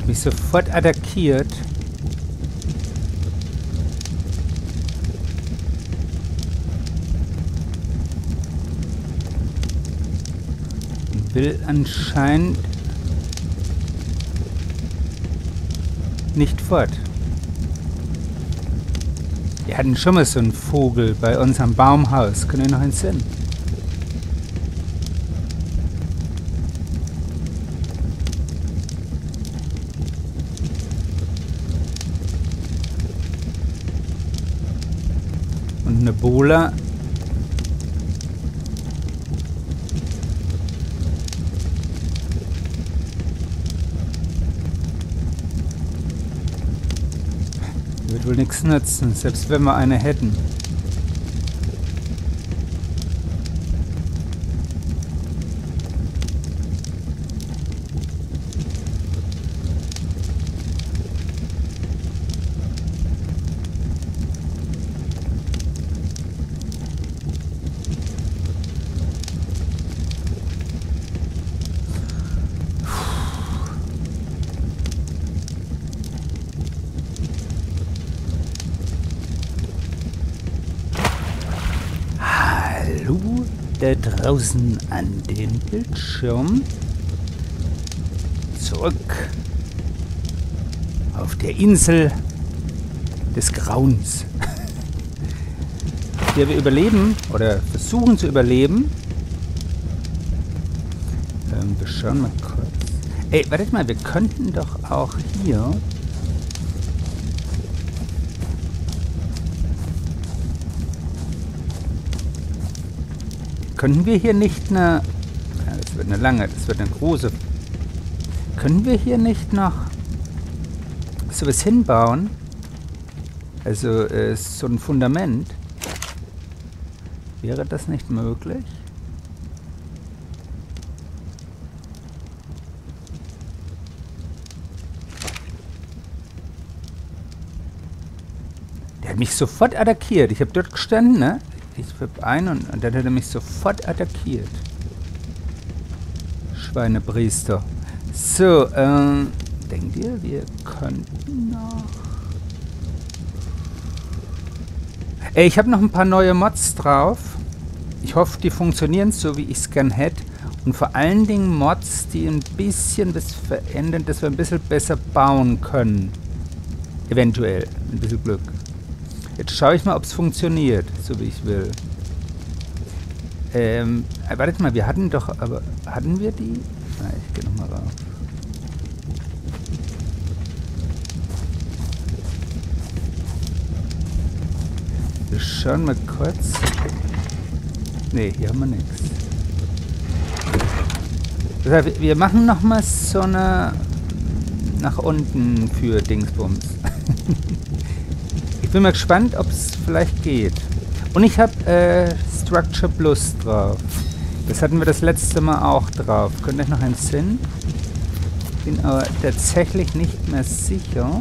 Hat mich sofort attackiert. Und will anscheinend nicht fort. Wir hatten schon mal so einen Vogel bei unserem Baumhaus. Können wir noch einen Sinn? Und eine Bola. Wird wohl nichts nützen, selbst wenn wir eine hätten. Da draußen an den Bildschirm. Zurück auf der Insel des Grauens. Auf der wir überleben oder versuchen zu überleben. Wir schauen mal kurz. Ey, wartet mal, wir könnten doch auch hier... Können wir hier nicht eine... Ja, das wird eine lange, das wird eine große... Können wir hier nicht noch sowas hinbauen? Also so ein Fundament. Wäre das nicht möglich? Der hat mich sofort attackiert. Ich habe dort gestanden, ne? Ich habe einen und dann hat er mich sofort attackiert. Schweinepriester. So, denkt ihr, wir könnten noch... Ey, ich habe noch ein paar neue Mods drauf. Ich hoffe, die funktionieren so, wie ich es gern hätte. Und vor allen Dingen Mods, die ein bisschen was verändern, dass wir ein bisschen besser bauen können. Eventuell. Ein bisschen Glück. Jetzt schaue ich mal, ob es funktioniert, so wie ich will. Wartet mal, wir hatten doch, aber hatten wir die? Na, ich gehe nochmal rauf. Wir schauen mal kurz. Ne, hier haben wir nichts. Das heißt, wir machen nochmal so eine nach unten für Dingsbums. Ich bin mal gespannt, ob es vielleicht geht. Und ich habe Structure Plus drauf. Das hatten wir das letzte Mal auch drauf. Könnt ihr noch einen Sinn? Bin aber tatsächlich nicht mehr sicher.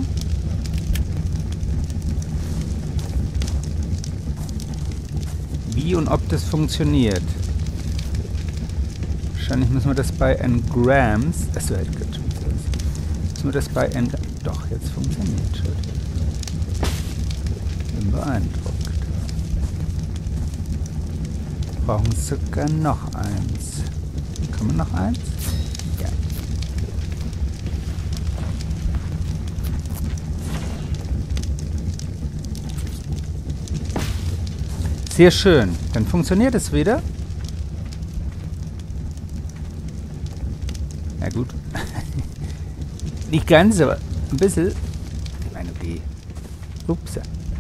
Wie und ob das funktioniert. Wahrscheinlich müssen wir das bei Engrams. Achso, halt gut. Müssen wir das bei Doch, jetzt funktioniert schon. Bin beeindruckt. Brauchen sogar noch eins. Kann man noch eins? Ja. Sehr schön. Dann funktioniert es wieder. Ja gut. Nicht ganz, aber ein bisschen. Ich meine, okay. Ups.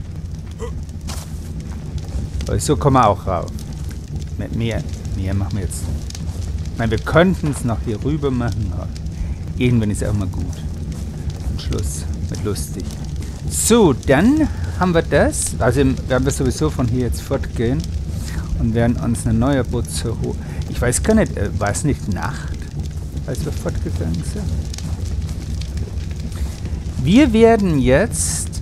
Aber so kommen wir auch rauf. Mit mehr machen wir jetzt. Ich meine, wir könnten es noch hier rüber machen, aber irgendwann ist es auch mal gut. Und Schluss mit lustig. So, dann haben wir das. Also werden wir sowieso von hier jetzt fortgehen und werden uns eine neue Butze holen. Ich weiß gar nicht, war es nicht Nacht, als wir fortgegangen sind? Wir werden jetzt,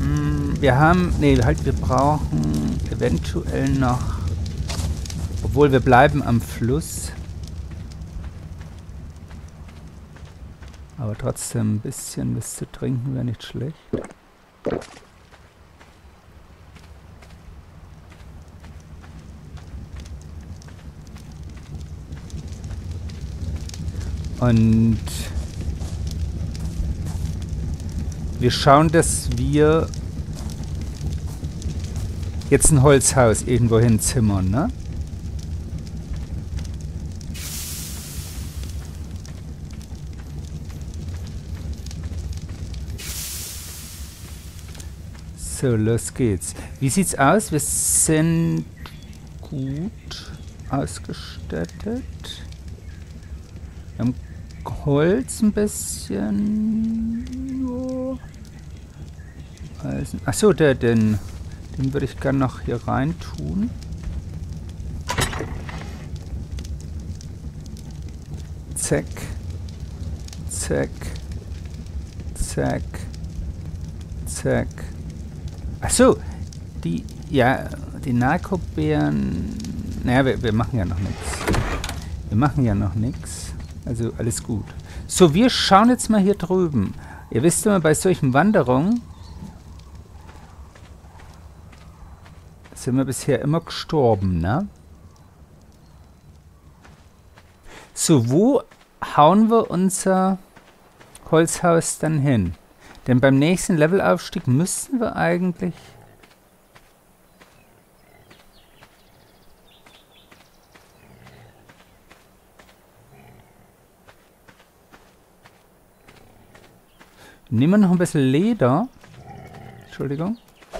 wir brauchen eventuell noch, obwohl wir bleiben am Fluss. Aber trotzdem ein bisschen was zu trinken wäre nicht schlecht. Und wir schauen, dass wir jetzt ein Holzhaus irgendwo hinzimmern, ne? So, los geht's. Wie sieht's aus? Wir sind gut ausgestattet. Wir haben Holz ein bisschen. Ja. Also, achso, den würde ich gerne noch hier rein tun. Zack. Zack. Zack. Zack. Achso, die Narkobeeren. Naja, wir machen ja noch nichts. Wir machen ja noch nichts. Also alles gut. So, wir schauen jetzt mal hier drüben. Ihr wisst immer, bei solchen Wanderungen sind wir bisher immer gestorben, ne? So, wo hauen wir unser Holzhaus dann hin? Denn beim nächsten Levelaufstieg müssen wir eigentlich... Nehmen wir noch ein bisschen Leder. Entschuldigung.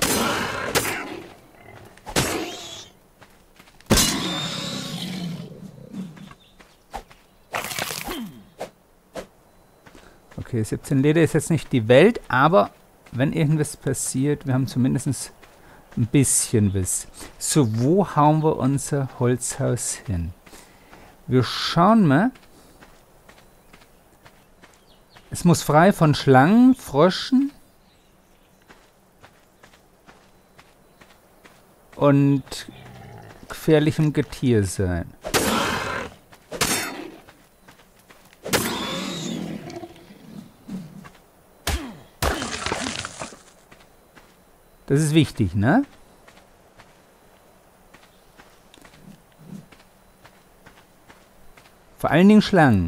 Okay, 17 Leder ist jetzt nicht die Welt, aber wenn irgendwas passiert, wir haben zumindest ein bisschen was. So, wo hauen wir unser Holzhaus hin? Wir schauen mal. Es muss frei von Schlangen, Fröschen und gefährlichem Getier sein. Das ist wichtig, ne? Vor allen Dingen Schlangen.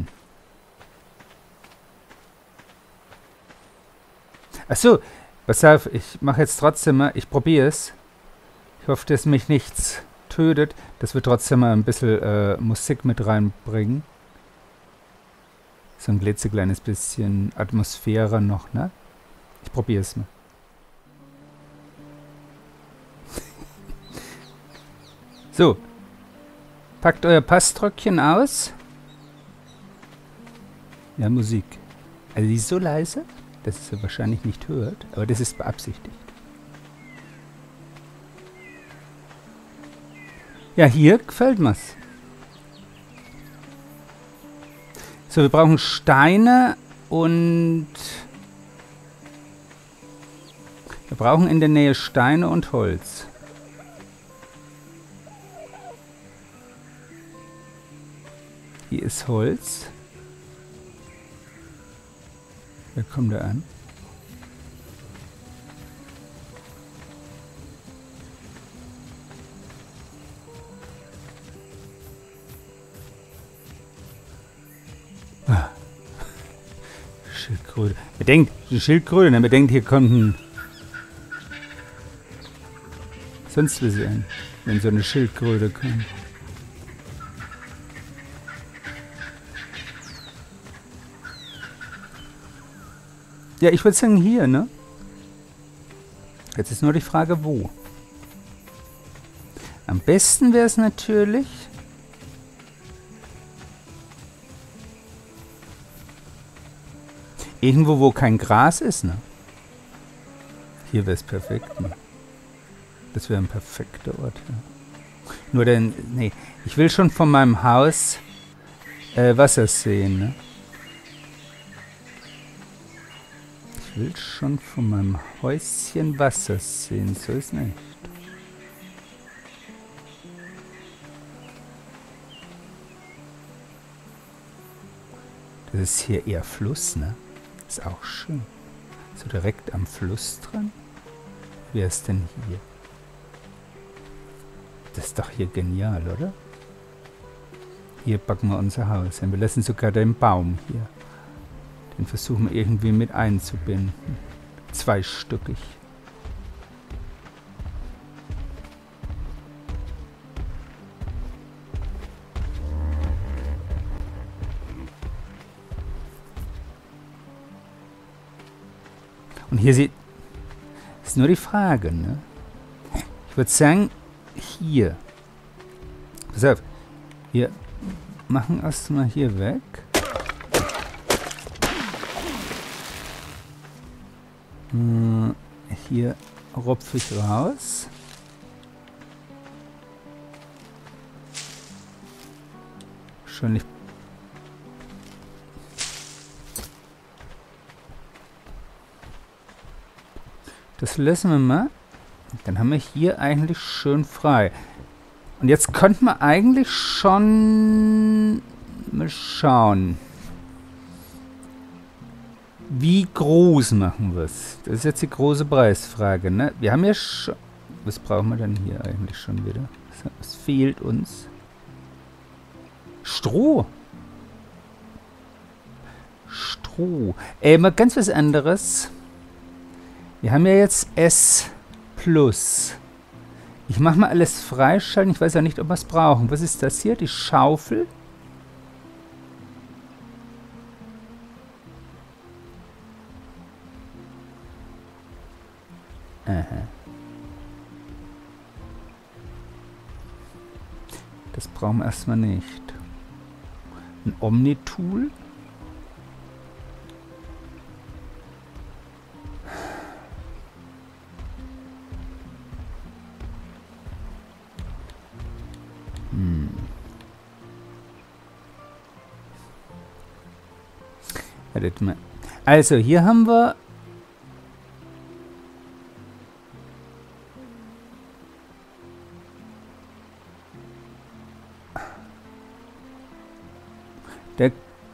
Achso, pass auf, ich mache jetzt trotzdem mal, ich probiere es. Ich hoffe, dass mich nichts tötet, dass wir trotzdem mal ein bisschen Musik mit reinbringen. So ein klitzekleines bisschen Atmosphäre noch, ne? Ich probiere es mal. So, packt euer Pasströckchen aus. Ja, Musik. Also die ist so leise, dass es ihr wahrscheinlich nicht hört, aber das ist beabsichtigt. Ja, hier gefällt mir's. So, wir brauchen Steine und wir brauchen in der Nähe Steine und Holz. Hier ist Holz. Wer kommt da an? Ah. Schildkröte. Bedenkt, die Schildkröte, ne? Bedenkt, hier kommt ein... Sonst was an, wenn so eine Schildkröte kommt. Ja, ich würde sagen hier, ne? Jetzt ist nur die Frage, wo. Am besten wäre es natürlich... irgendwo, wo kein Gras ist, ne? Hier wäre es perfekt, ne? Das wäre ein perfekter Ort, ja. Nur denn, nee, ich will schon von meinem Haus Wasser sehen, ne? Ich will schon von meinem Häuschen Wasser sehen, so ist nicht. Das ist hier eher Fluss, ne? Ist auch schön. So direkt am Fluss dran. Wer ist denn hier? Das ist doch hier genial, oder? Hier backen wir unser Haus hin. Wir lassen sogar den Baum hier. Den versuchen wir irgendwie mit einzubinden. Zweistöckig. Und hier ist nur die Frage, ne? Ich würde sagen, hier. Pass auf. Wir machen erstmal hier weg. Hier rupfe ich raus. Wahrscheinlich. Das lassen wir mal. Dann haben wir hier eigentlich schön frei. Und jetzt könnten wir eigentlich schon mal schauen. Wie groß machen wir es? Das ist jetzt die große Preisfrage, ne? Wir haben ja schon... Was brauchen wir denn hier eigentlich schon wieder? Was fehlt uns? Stroh. Stroh. Mal ganz was anderes. Wir haben ja jetzt S+. Ich mache mal alles freischalten. Ich weiß ja nicht, ob wir es brauchen. Was ist das hier? Die Schaufel. Aha. Das brauchen wir erstmal nicht. Ein Omni-Tool. Also, hier haben wir der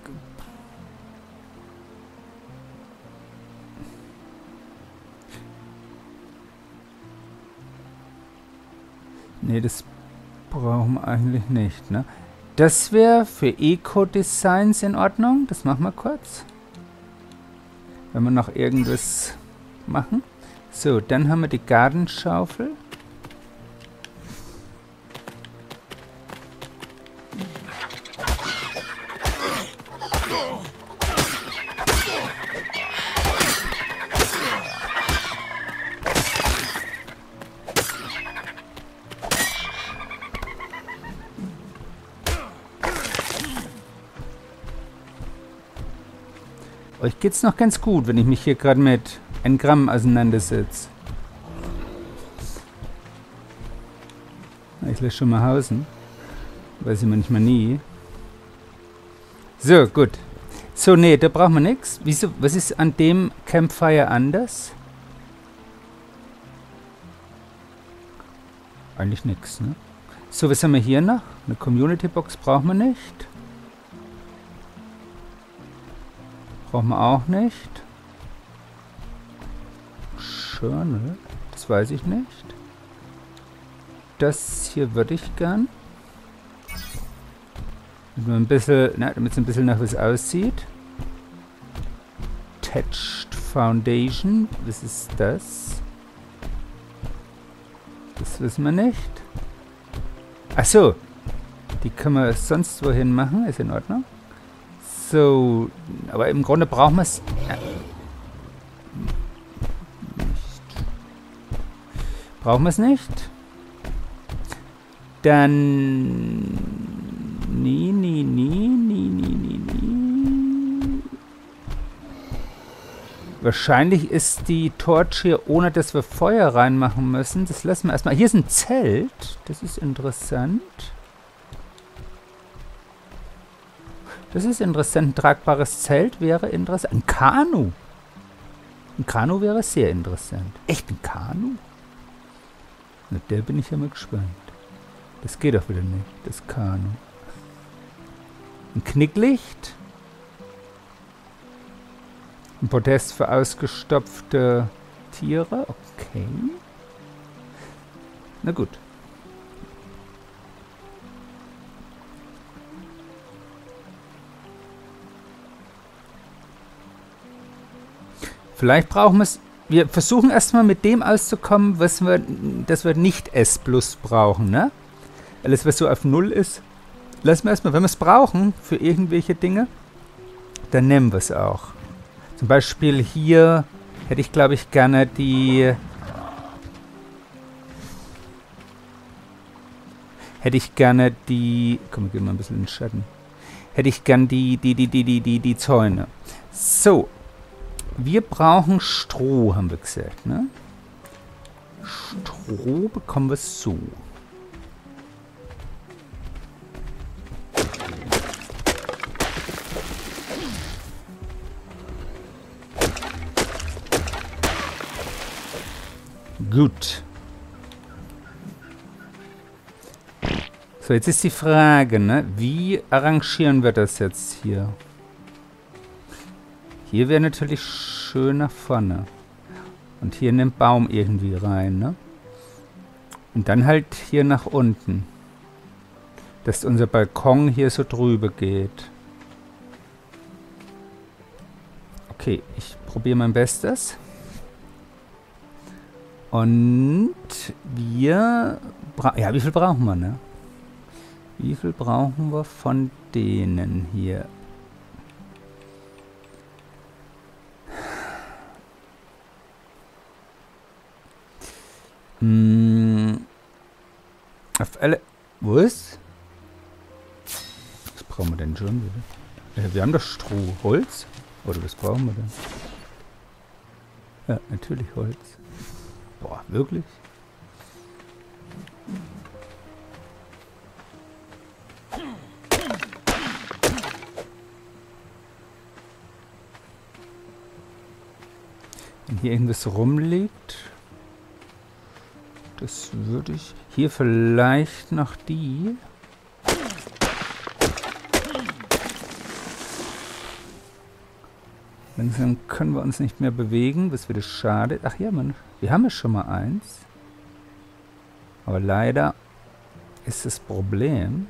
nee, das brauchen wir eigentlich nicht, ne? Das wäre für Eco-Designs in Ordnung. Das machen wir kurz. Wenn wir noch irgendwas machen. So, dann haben wir die Gartenschaufel. Euch geht's noch ganz gut, wenn ich mich hier gerade mit Engramm auseinandersetze. Ich lasse schon mal hausen. Weiß ich manchmal nie. So, gut. So, nee, da brauchen wir nichts. Wieso? Was ist an dem Campfire anders? Eigentlich nichts, ne? So, was haben wir hier noch? Eine Community-Box brauchen wir nicht. Brauchen wir auch nicht. Journal, das weiß ich nicht. Das hier würde ich gern. Damit es ein bisschen nach was aussieht. Attached Foundation. Was ist das? Das wissen wir nicht. Achso. Die können wir sonst wohin machen. Ist in Ordnung. So, aber im Grunde brauchen wir es nicht. Brauchen wir es nicht? Dann... Nee. Wahrscheinlich ist die Torch hier, ohne dass wir Feuer reinmachen müssen. Das lassen wir erstmal. Hier ist ein Zelt. Das ist interessant. Das ist interessant. Ein tragbares Zelt wäre interessant. Ein Kanu. Ein Kanu wäre sehr interessant. Echt ein Kanu? Na, der bin ich ja mal gespannt. Das geht doch wieder nicht, das Kanu. Ein Knicklicht. Ein Podest für ausgestopfte Tiere. Okay. Na gut. Vielleicht brauchen wir es. Wir versuchen erstmal mit dem auszukommen, dass wir nicht S plus brauchen, ne? Alles, was so auf 0 ist, lassen wir erstmal. Wenn wir es brauchen für irgendwelche Dinge, dann nehmen wir es auch. Zum Beispiel hier hätte ich, glaube ich, gerne die. Komm, wir gehen mal ein bisschen in den Schatten. Hätte ich gern die Zäune. So. Wir brauchen Stroh, haben wir gesagt, ne? Stroh bekommen wir so. Gut. So, jetzt ist die Frage, ne? Wie arrangieren wir das jetzt hier? Hier wäre natürlich schön nach vorne. Und hier in den Baum irgendwie rein, ne? Und dann halt hier nach unten. Dass unser Balkon hier so drüber geht. Okay, ich probiere mein Bestes. Und wir... Ja, wie viel brauchen wir, ne? Wie viel brauchen wir von denen hier? Auf alle... Wo ist? Was brauchen wir denn schon wieder? Wir haben doch Stroh. Holz? Oder was brauchen wir denn? Ja, natürlich Holz. Boah, wirklich? Wenn hier irgendwas rumliegt... Das würde ich... Hier vielleicht noch die... Langsam können wir uns nicht mehr bewegen. Das würde schade. Ach ja, Mann. Wir haben ja schon mal eins. Aber leider ist das Problem...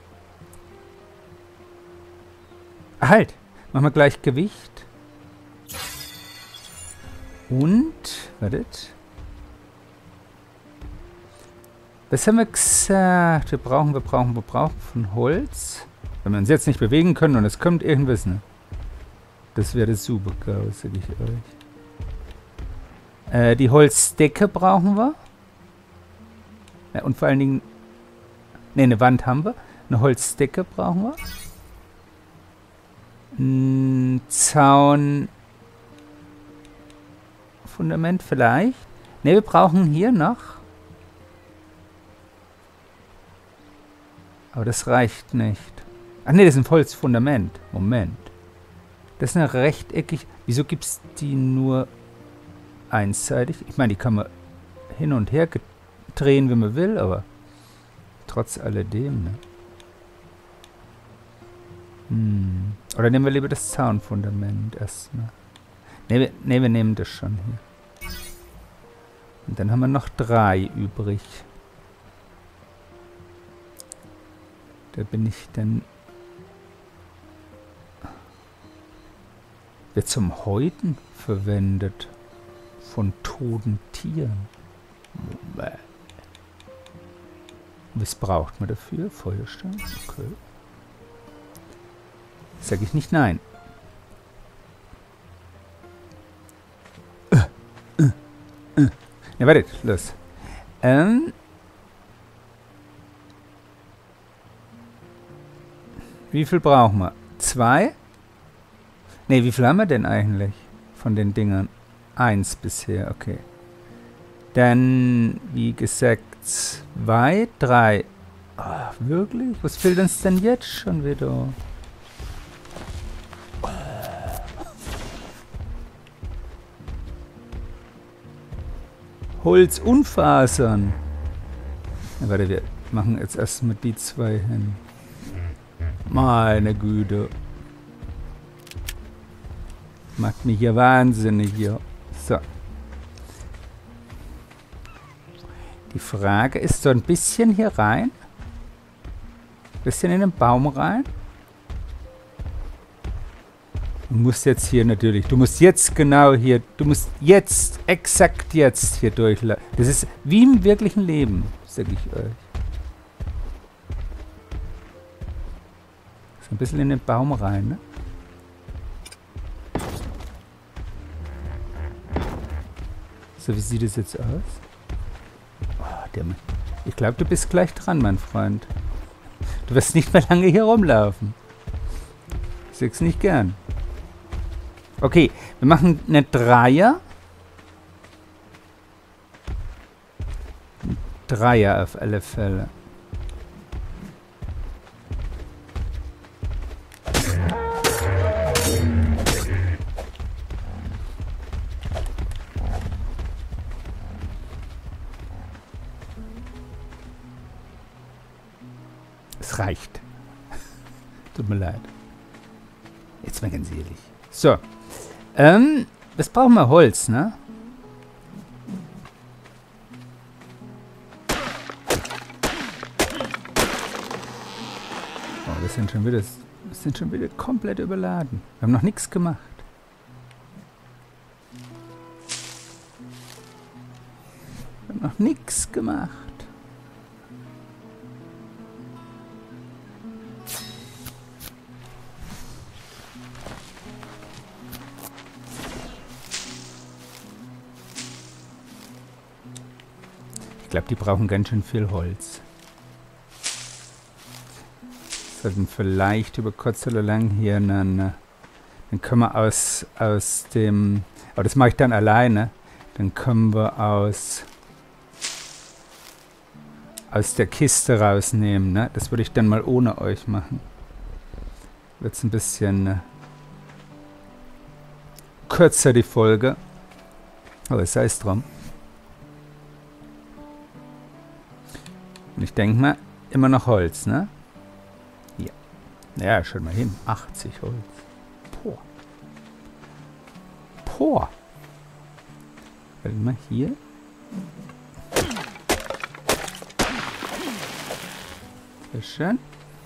Halt! Machen wir gleich Gewicht. Und... Wartet... Was haben wir gesagt? Wir brauchen von Holz. Wenn wir uns jetzt nicht bewegen können und es kommt irgendwas, ne? Das wäre super Chaos, sag ich euch. Die Holzdecke brauchen wir. Ja, und vor allen Dingen... Ne, eine Wand haben wir. Eine Holzdecke brauchen wir. Ein Zaun... Fundament vielleicht. Ne, wir brauchen hier noch... Aber das reicht nicht. Ach ne, das ist ein Holzfundament. Moment. Das ist eine rechteckig... Wieso gibt es die nur einseitig? Ich meine, die kann man hin und her drehen, wenn man will, aber trotz alledem, ne? Oder nehmen wir lieber das Zaunfundament erstmal. Ne, wir nehmen das schon hier. Und dann haben wir noch 3 übrig. Da bin ich dann... Wird zum Häuten verwendet. Von toten Tieren. Was braucht man dafür? Feuerstein? Okay. Sag ich nicht nein. Ja, wartet, los. Wie viel brauchen wir? 2? Ne, wie viel haben wir denn eigentlich von den Dingern? 1 bisher, okay. Dann, wie gesagt, 2, 3. Ach, wirklich? Was fehlt uns denn jetzt schon wieder? Holz und Fasern. Ja, warte, wir machen jetzt erstmal die 2 hin. Meine Güte. Macht mich hier wahnsinnig hier. So. Die Frage ist so ein bisschen hier rein. Ein bisschen in den Baum rein. Du musst jetzt hier natürlich, du musst jetzt genau hier, du musst jetzt, exakt jetzt hier durchlaufen. Das ist wie im wirklichen Leben, sag ich euch. So ein bisschen in den Baum rein, ne? So, wie sieht es jetzt aus? Oh, ich glaube, du bist gleich dran, mein Freund. Du wirst nicht mehr lange hier rumlaufen. Ich sag's nicht gern. Okay, wir machen eine Dreier. Ein Dreier auf alle Fälle. Es reicht. Tut mir leid. Jetzt mal ganz ehrlich. So. Was brauchen wir? Holz, ne? Oh, wir sind schon wieder komplett überladen. Wir haben noch nichts gemacht. Wir haben noch nichts gemacht. Ich glaube, die brauchen ganz schön viel Holz. Sollten vielleicht über kurz oder lang hier dann können wir aus dem, aber das mache ich dann alleine, dann können wir aus der Kiste rausnehmen, ne? Das würde ich dann mal ohne euch machen. Wird es ein bisschen kürzer, die Folge. Aber sei es drum. Und ich denke mal, immer noch Holz, ne? Ja. Ja, schaut mal hin. 80 Holz. Boah. Boah. Warte mal hier. Sehr schön.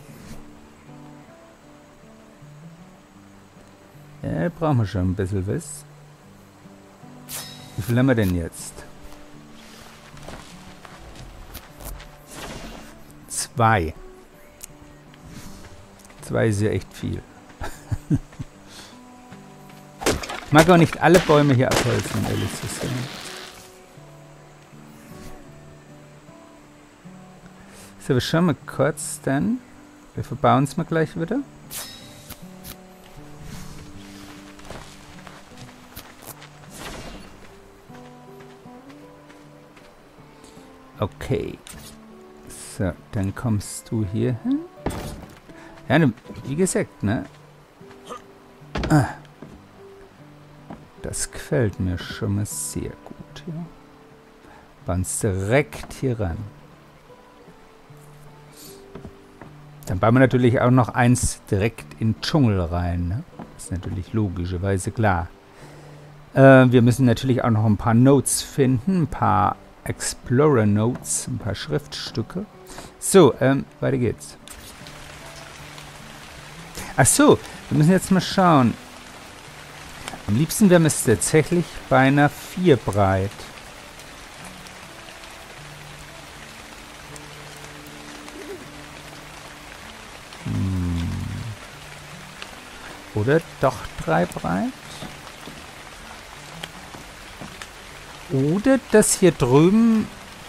Ja, brauchen wir schon ein bisschen was. Wie viel haben wir denn jetzt? 2. 2 ist ja echt viel. Ich mag auch nicht alle Bäume hier abholzen, um ehrlich zu sein. So, wir schauen mal kurz dann. Wir verbauen es mal gleich wieder. Okay. So, dann kommst du hier hin. Ja, ne, wie gesagt, ne? Ah. Das gefällt mir schon mal sehr gut, ja. Bauen es direkt hier ran. Dann bauen wir natürlich auch noch eins direkt in den Dschungel rein, ne? Das ist natürlich logischerweise klar. Wir müssen natürlich auch noch ein paar Notes finden, ein paar Explorer Notes, ein paar Schriftstücke. So, weiter geht's. Ach so, wir müssen jetzt mal schauen. Am liebsten wäre es tatsächlich bei einer 4 breit. Oder doch 3 breit? Oder das hier drüben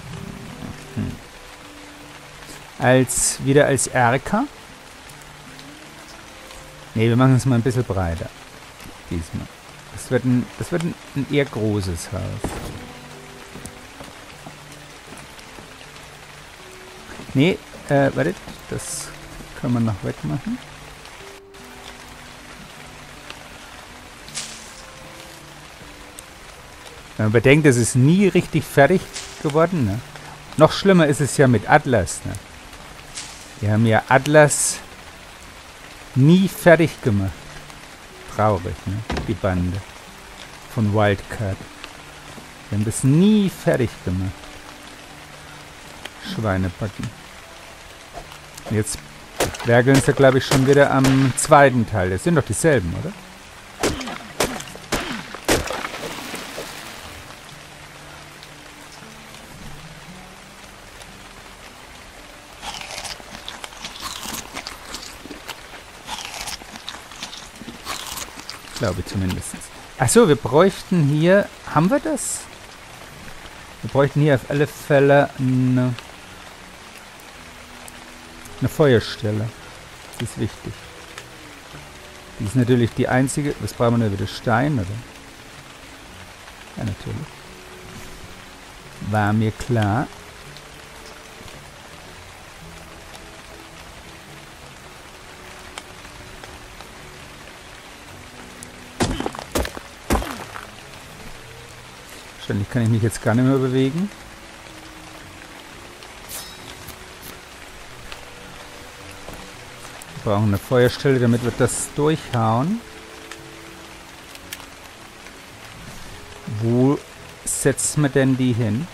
wieder als Erker. Ne, wir machen es mal ein bisschen breiter. Diesmal. Das wird ein eher großes Haus. Ne, wartet, das können wir noch wegmachen. Wenn man bedenkt, das ist nie richtig fertig geworden. Ne? Noch schlimmer ist es ja mit Atlas. Ne? Wir haben ja Atlas nie fertig gemacht. traurig, ne? Die Bande von Wildcat. Wir haben das nie fertig gemacht. Schweinebacken. Jetzt werkeln sie, glaube ich, schon wieder am zweiten Teil. Das sind doch dieselben, oder? Glaube ich zumindest. Achso, wir bräuchten hier... Haben wir das? Wir bräuchten hier auf alle Fälle eine Feuerstelle. Das ist wichtig. Die ist natürlich die einzige... Was brauchen wir da wieder? Stein, oder? Ja, natürlich. War mir klar. Wahrscheinlich kann ich mich jetzt gar nicht mehr bewegen. Wir brauchen eine Feuerstelle, damit wir das durchhauen. Wo setzen wir denn die hin?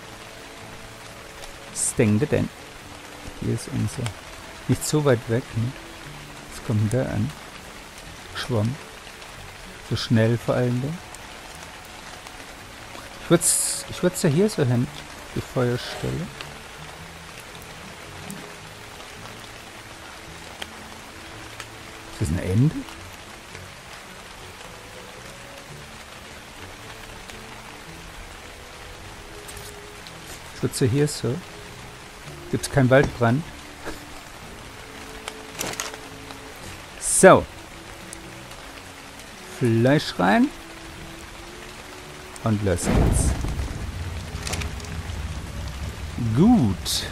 Was denkt ihr denn? Hier ist unser... Nicht so weit weg, ne? Was kommt denn da an? Schwamm. So schnell vor allen Dingen. Ich würde es ja hier so hin, die Feuerstelle. Ist das ein Ende? Ich würde es ja hier so. Gibt es keinen Waldbrand? So. Fleisch rein. Und los geht's. Gut.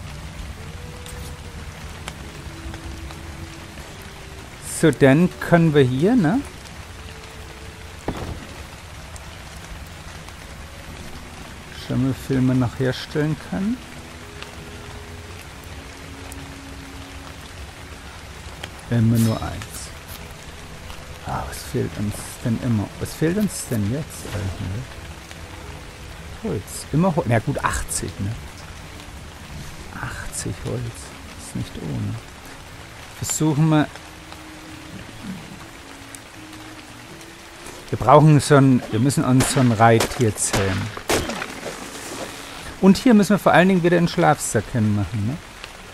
So, dann können wir hier, ne? Schauen wir, wie viel man noch herstellen kann. Immer nur eins. Ah, was fehlt uns denn immer? Was fehlt uns denn jetzt eigentlich? Holz. Immer Holz. Na gut, 80, ne? 80 Holz. Ist nicht ohne. Versuchen wir... Wir brauchen so ein... Wir müssen uns so ein Reittier zähmen. Und hier müssen wir vor allen Dingen wieder einen Schlafsack hinmachen, ne?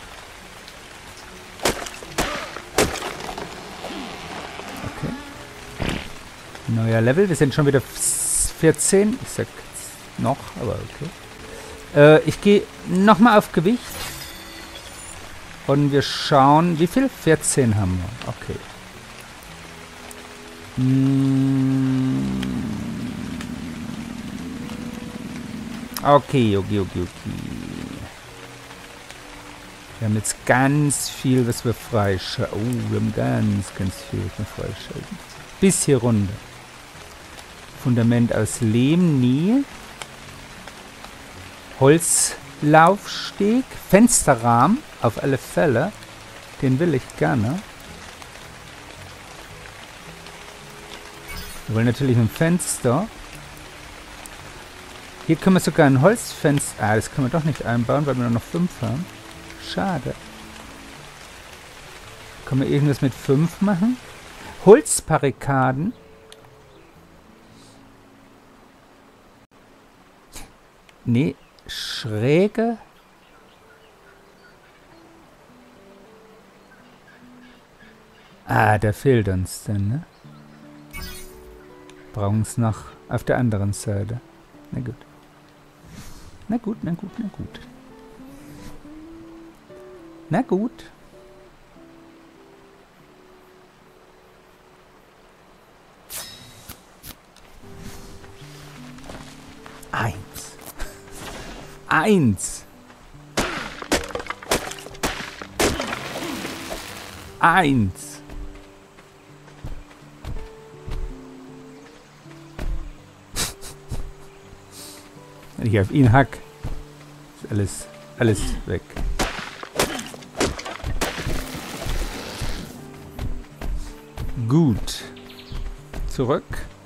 Neuer Level. Wir sind schon wieder 14. Ich sag noch, aber okay. Ich gehe nochmal auf Gewicht. Und wir schauen, wie viel? 14 haben wir. Okay. Okay. Wir haben jetzt ganz viel, was wir freischalten. Oh, wir haben ganz viel, was wir freischalten. Bis hier runter. Fundament aus Lehm, nie. Holzlaufsteg. Fensterrahmen, auf alle Fälle. Den will ich gerne. Wir wollen natürlich ein Fenster. Hier können wir sogar ein Holzfenster... Ah, das können wir doch nicht einbauen, weil wir nur noch 5 haben. Schade. Können wir irgendwas mit 5 machen? Holzbarrikaden. Nee, schräge. Ah, da fehlt uns denn, ne? Brauchen es noch auf der anderen Seite. Na gut. Na gut. Na gut. Eins. Wenn ich auf ihn hack, ist alles weg. Gut. zurück.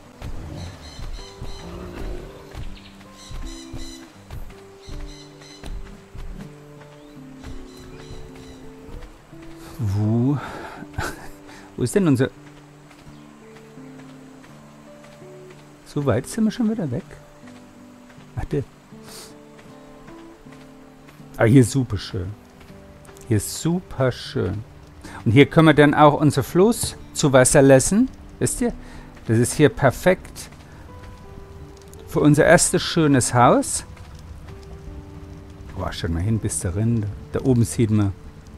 Wo ist denn unser... So weit sind wir schon wieder weg? Ach, der... Ah, hier ist super schön. Hier ist super schön. Und hier können wir dann auch unser Floß zu Wasser lassen. Wisst ihr? Das ist hier perfekt für unser erstes schönes Haus. Oh, schaut mal hin bis darin. Da oben sieht man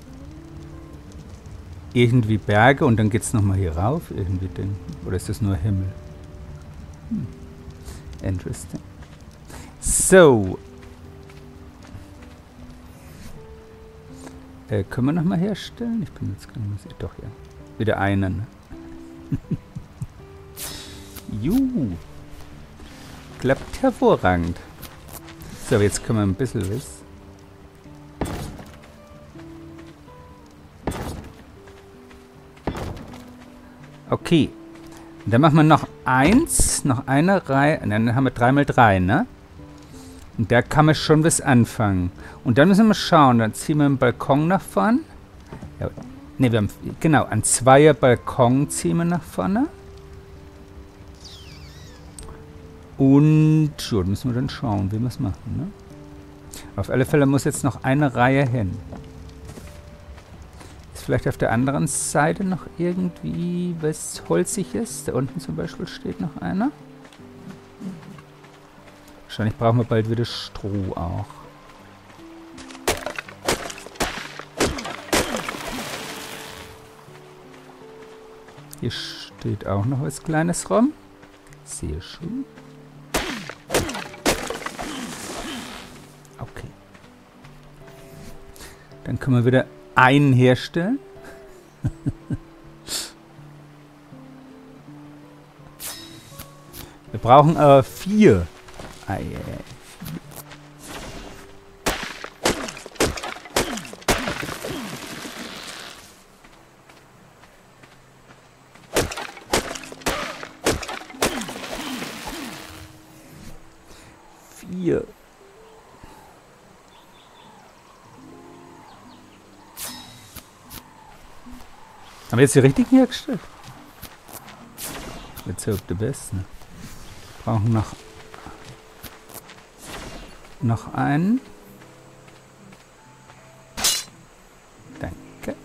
irgendwie Berge und dann geht es nochmal hier rauf. Irgendwie den. Oder ist das nur Himmel? Interesting. So. Können wir nochmal herstellen? Ich bin jetzt gar nicht mehr sicher. Doch, ja. Wieder einen. Juhu. Klappt hervorragend. So, jetzt können wir ein bisschen was. Okay. Und dann machen wir noch eins. Noch eine Reihe. Dann haben wir 3x3, ne? Und da kann man schon was anfangen. Und dann müssen wir schauen. Dann ziehen wir einen Balkon nach vorne. Ja, ne, wir haben... Genau, ein zweier Balkon ziehen wir nach vorne. Und ja, da müssen wir dann schauen, wie wir es machen, ne? Auf alle Fälle muss jetzt noch eine Reihe hin. Ist vielleicht auf der anderen Seite noch irgendwie was Holziges? Da unten zum Beispiel steht noch einer. Wahrscheinlich brauchen wir bald wieder Stroh auch. Hier steht auch noch was Kleines rum. Sehr schön. Okay. Dann können wir wieder einen herstellen. Wir brauchen 4. Ah, yeah. Haben wir jetzt die richtigen hergestellt? Let's hope the best, ne? Brauchen noch einen. Danke.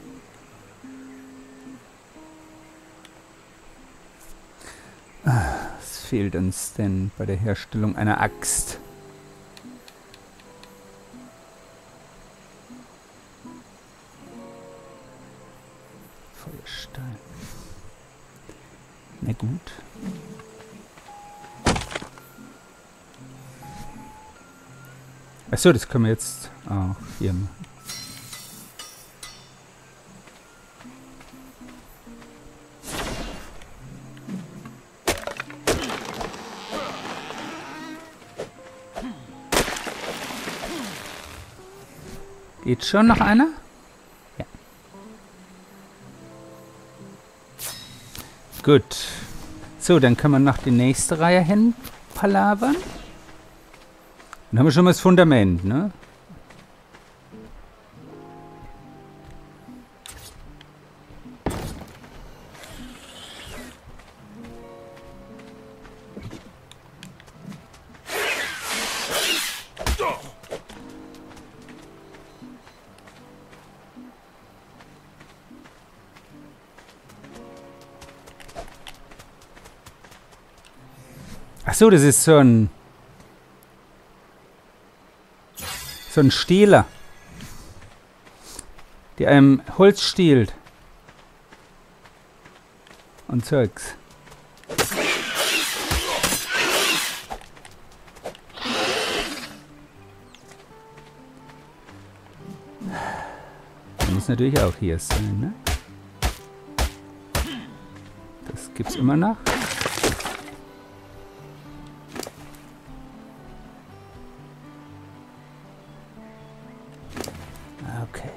Was fehlt uns denn bei der Herstellung einer Axt? Feuerstein. Na gut. Achso, das können wir jetzt auch hier machen. Geht schon noch einer? Ja. Gut. So, dann können wir noch die nächste Reihe hin palavern. Dann haben wir schon mal das Fundament, ne? Ach so, das ist so ein Stehler, der einem Holz stiehlt und Zeugs. Das muss natürlich auch hier sein, ne? Das gibt's immer noch. Okay.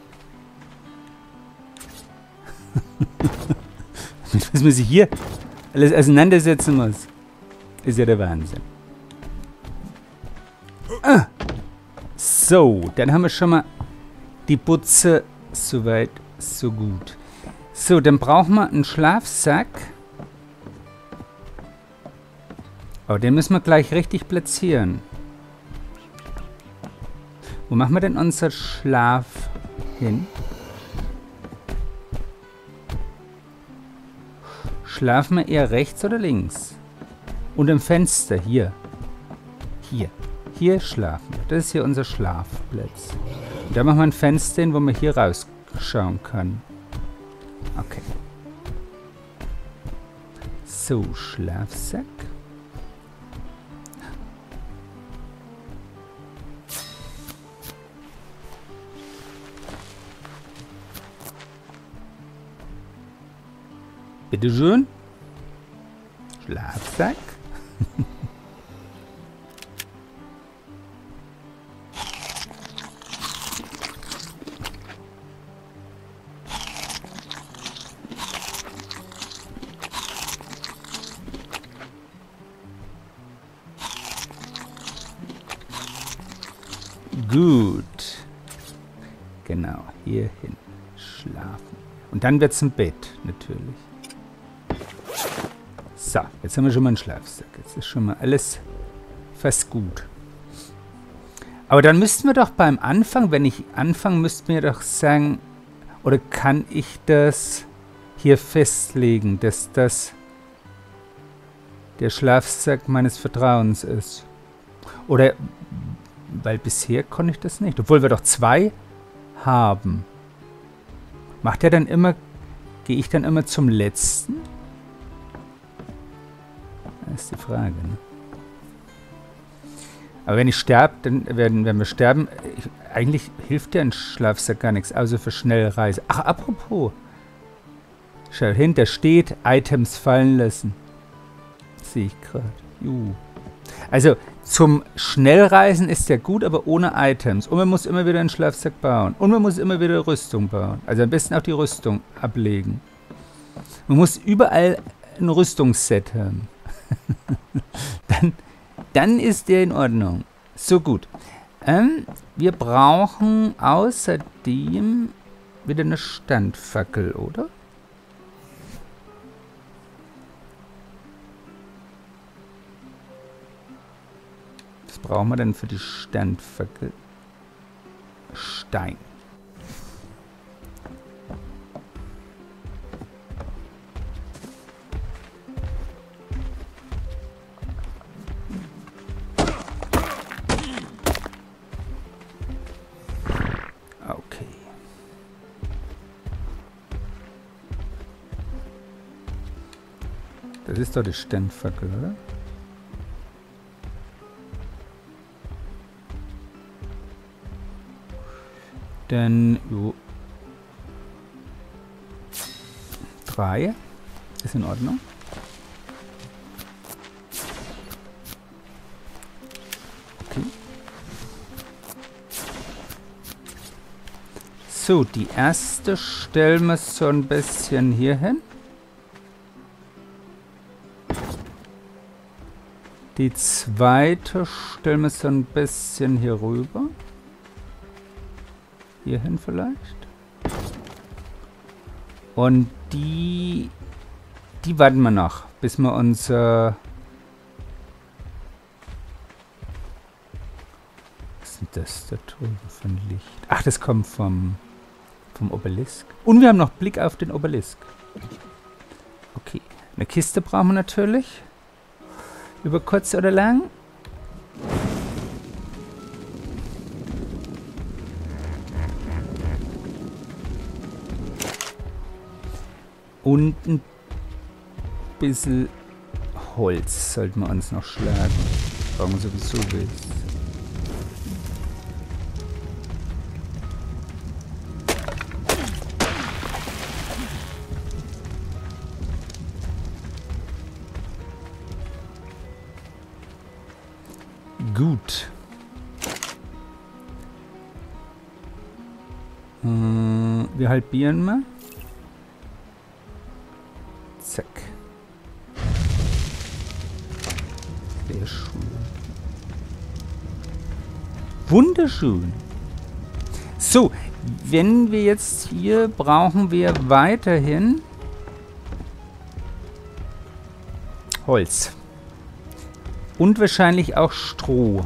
Was muss ich hier? alles auseinandersetzen muss. Ist ja der Wahnsinn. Ah. So, dann haben wir schon mal die Butze soweit, so gut. So, dann brauchen wir einen Schlafsack. Oh, den müssen wir gleich richtig platzieren. Wo machen wir denn unser Schlaf hin? Schlafen wir eher rechts oder links? Und im Fenster, hier. Hier. Hier schlafen wir. Das ist hier unser Schlafplatz. Und da machen wir ein Fenster hin, wo man hier rausschauen kann. Okay. So, Schlafsack. Bitteschön. Schlafsack. Gut. Genau, hier hin schlafen. Und dann wird's ein Bett, natürlich. So, jetzt haben wir schon mal einen Schlafsack. Jetzt ist schon mal alles fast gut. Aber dann müssten wir doch beim Anfang, wenn ich anfange, müssten wir doch sagen, oder kann ich das hier festlegen, dass das der Schlafsack meines Vertrauens ist? Oder, weil bisher konnte ich das nicht, obwohl wir doch 2 haben. Macht er dann immer, gehe ich dann immer zum letzten? Das ist die Frage, ne? Aber wenn ich sterbe, dann werden wir sterben. Eigentlich hilft ja ein Schlafsack gar nichts, außer für schnelle Reise. Ach, apropos. Schau hin, da steht, Items fallen lassen. Sehe ich gerade. Also, zum Schnellreisen ist der gut, aber ohne Items. Und man muss immer wieder einen Schlafsack bauen. Und man muss immer wieder Rüstung bauen. Also am besten auch die Rüstung ablegen. Man muss überall ein Rüstungsset haben. dann ist der in Ordnung. So, gut. Wir brauchen außerdem wieder eine Standfackel, oder? Was brauchen wir denn für die Standfackel? Stein. Okay. Das ist doch die Standfackel, oder? Dann 3 ist in Ordnung. Okay. So, die erste stellen wir so ein bisschen hier hin. Die zweite stellen wir so ein bisschen hier rüber. Hierhin vielleicht. Und die warten wir noch, bis wir unser... Was ist denn das da drüben für ein Licht? Ach, das kommt vom Obelisk. Und wir haben noch Blick auf den Obelisk. Okay. Eine Kiste brauchen wir natürlich. Über kurz oder lang. Und ein bisschen Holz sollten wir uns noch schlagen. Brauchen wir sowieso Wild. Gut. Wir halbieren mal. Zack. Sehr schön. Wunderschön. So, wenn wir jetzt hier brauchen wir weiterhin Holz. Und wahrscheinlich auch Stroh.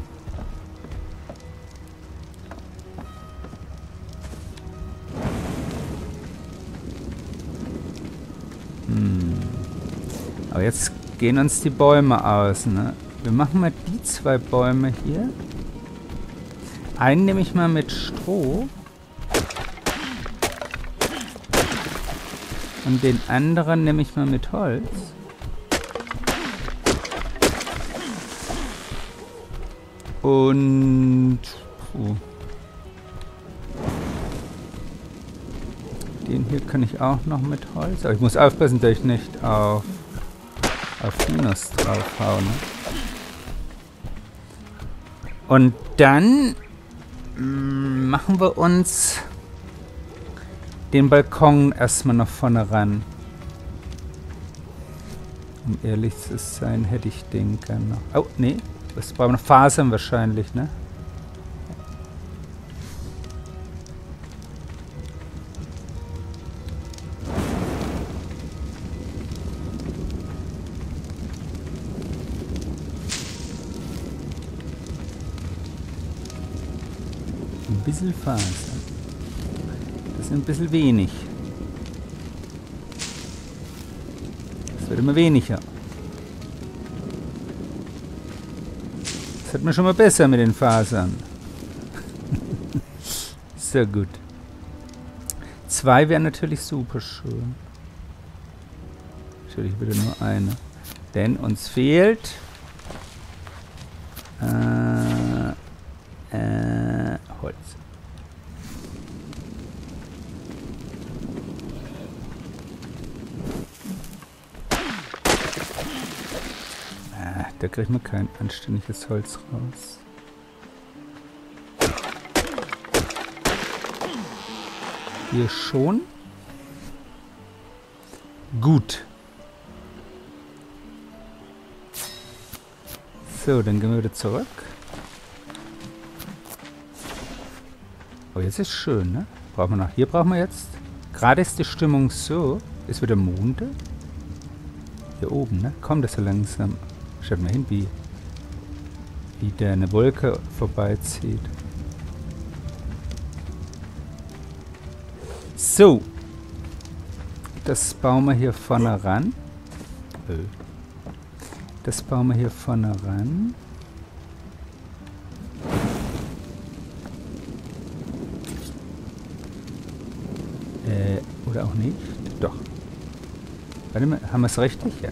Aber jetzt gehen uns die Bäume aus, ne? Wir machen mal die 2 Bäume hier. Einen nehme ich mal mit Stroh. Und den anderen nehme ich mal mit Holz. Und... Den hier kann ich auch noch mit Holz. Aber ich muss aufpassen, dass ich nicht auf Minus draufhaue. Ne? Und dann machen wir uns den Balkon erstmal noch vorne ran. Um ehrlich zu sein, hätte ich den gerne noch. Oh, nee. Das brauchen wir noch Fasern wahrscheinlich, ne? Ein bisschen Fasern. Das ist ein bisschen wenig. Das wird immer weniger. Das hat man schon mal besser mit den Fasern. Sehr gut. 2 wäre natürlich super schön. Natürlich wieder nur eine. Denn uns fehlt Holz. Da kriegt man kein anständiges Holz raus. Hier schon. Gut. So, dann gehen wir wieder zurück. Oh, jetzt ist schön, ne? Brauchen wir noch. Hier brauchen wir jetzt. Gerade ist die Stimmung so. Ist wieder Monde. Hier oben, ne? Kommt das so langsam. Schaut mal hin, wie der eine Wolke vorbeizieht. So. Das bauen wir hier vorne ran. Das bauen wir hier vorne ran. Oder auch nicht? Doch. Warte mal, haben wir es richtig? Ja.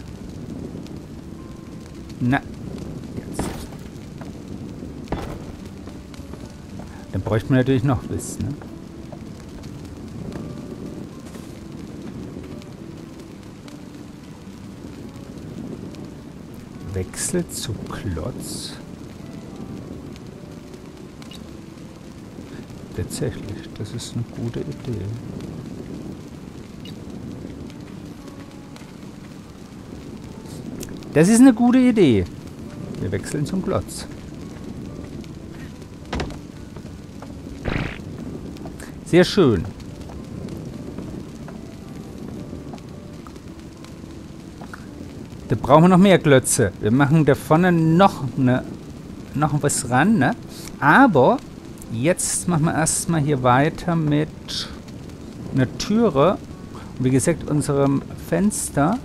Na, jetzt. Dann bräuchte man natürlich noch was, ne? Wechsel zu Klotz. Tatsächlich, das ist eine gute Idee. Das ist eine gute Idee. Wir wechseln zum Klotz. Sehr schön. Da brauchen wir noch mehr Klötze. Wir machen da vorne noch was ran, ne? Aber jetzt machen wir erstmal hier weiter mit einer Türe. Und wie gesagt, unserem Fenster.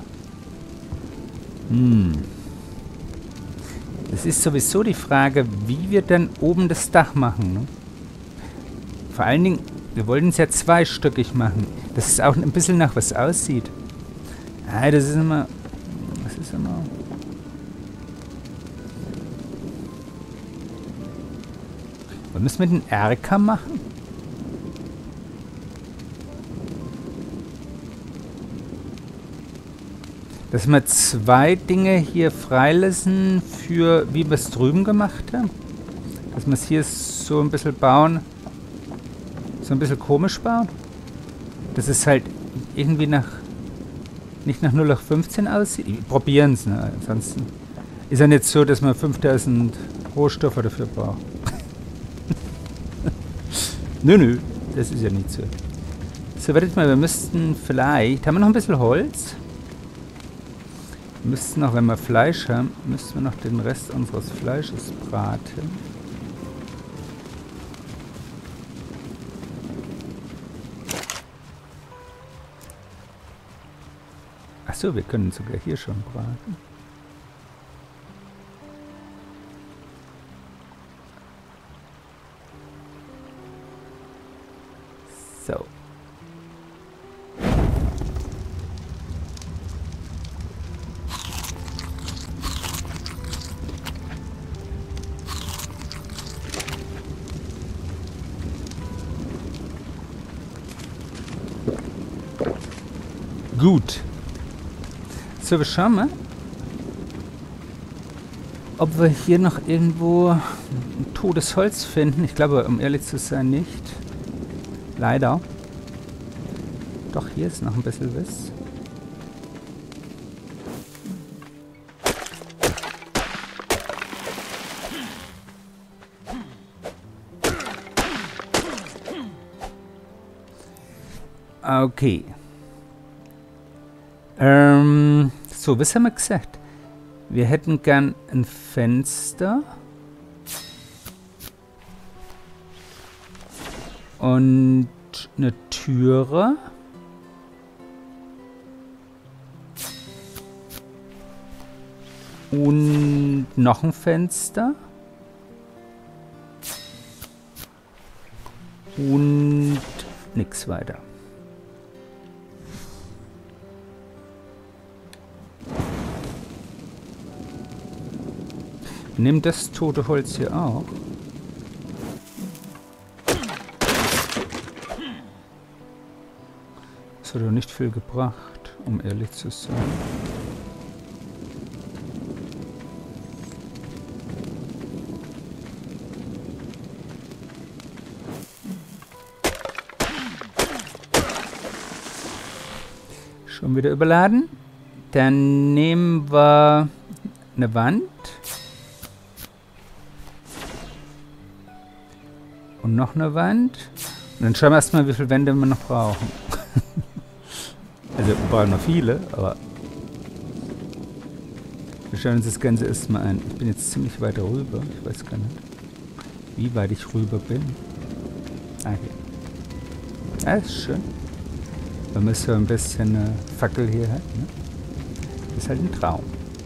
Das ist sowieso die Frage, wie wir dann oben das Dach machen. Ne? Vor allen Dingen, wir wollten es ja zweistöckig machen. Dass es auch ein bisschen nach was aussieht. Ah, das ist immer... Was müssen wir den Erker machen? Dass wir 2 Dinge hier freilassen für, wie wir es drüben gemacht haben. Dass wir es hier so ein bisschen bauen. So ein bisschen komisch bauen. Dass es halt irgendwie nicht nach 0815 aussieht. Probieren es, ne? Ansonsten Ist ja nicht so, dass man 5000 Rohstoffe dafür braucht. Nö, das ist ja nicht so. So, wartet mal, wir müssten vielleicht... Haben wir noch ein bisschen Holz? Wir müssten noch, wenn wir Fleisch haben, müssten wir noch den Rest unseres Fleisches braten. Achso, wir können sogar hier schon braten. So. Gut. So, wir schauen mal, ob wir hier noch irgendwo ein totes Holz finden. Ich glaube, um ehrlich zu sein, nicht. Leider. Doch, hier ist noch ein bisschen was. Okay. So, was haben wir gesagt? Wir hätten gern ein Fenster. Und eine Türe. Und noch ein Fenster. Und nichts weiter. Nimm das tote Holz hier auch. Das hat doch nicht viel gebracht, um ehrlich zu sein. Schon wieder überladen. Dann nehmen wir eine Wand. Und noch eine Wand. Und dann schauen wir erstmal, wie viele Wände wir noch brauchen. Also wir brauchen noch viele, aber wir schauen uns das Ganze erstmal an. Ich bin jetzt ziemlich weit rüber. Ich weiß gar nicht, wie weit ich rüber bin. Ah, hier. Ja, ist schön. Wenn man so ein bisschen Fackel hier hat. Ne? Das ist halt ein Traum.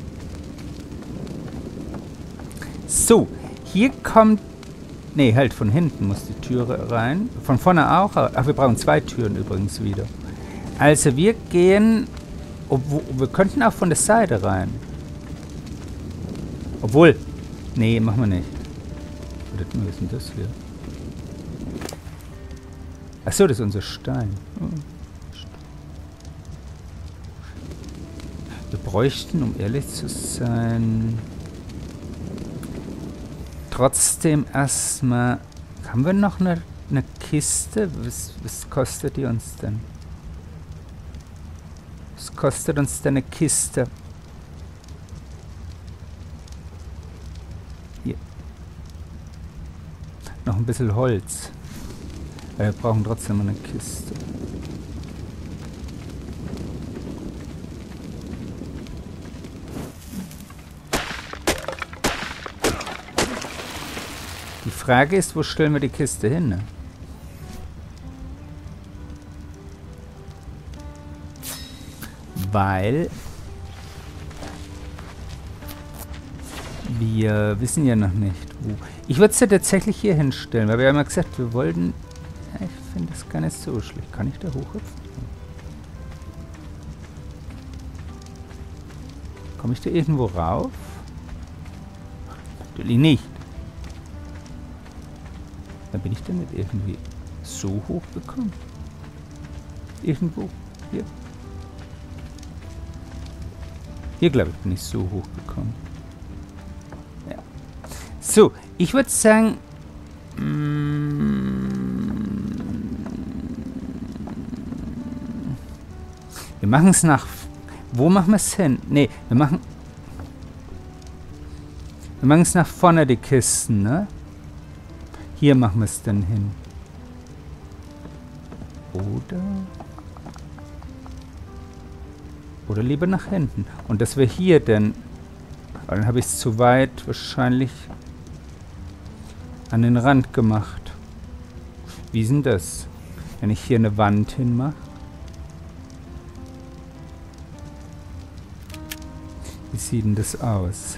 So, hier kommt... Ne, halt von hinten muss die Türe rein. Von vorne auch. Ach, wir brauchen 2 Türen übrigens wieder. Also wir gehen... wir könnten auch von der Seite rein. Obwohl... Nee, machen wir nicht. Was ist denn das hier? Achso, das ist unser Stein. Wir bräuchten, um ehrlich zu sein... Trotzdem erstmal... Haben wir noch eine Kiste? Was kostet die uns denn? Was kostet uns denn eine Kiste? Hier. Noch ein bisschen Holz. Wir brauchen trotzdem eine Kiste. Die Frage ist, wo stellen wir die Kiste hin? Ne? Weil wir wissen ja noch nicht, wo. Ich würde es ja tatsächlich hier hinstellen, weil wir haben ja gesagt, wir wollten... Ja, ich finde das gar nicht so schlecht. Kann ich da hochhüpfen? Komme ich da irgendwo rauf? Natürlich nicht. Dann bin ich denn nicht irgendwie so hoch gekommen? Irgendwo. Hier. Hier, glaube ich, bin ich so hoch gekommen. Ja. So, ich würde sagen... wir machen es nach... Wo machen wir es hin? Ne, wir machen... Wir machen es nach vorne, die Kisten, ne? Hier machen wir es dann hin. Oder lieber nach hinten. Und dass wir hier denn... Weil dann habe ich es zu weit wahrscheinlich an den Rand gemacht. Wie ist denn das? Wenn ich hier eine Wand hinmache? Wie sieht denn das aus?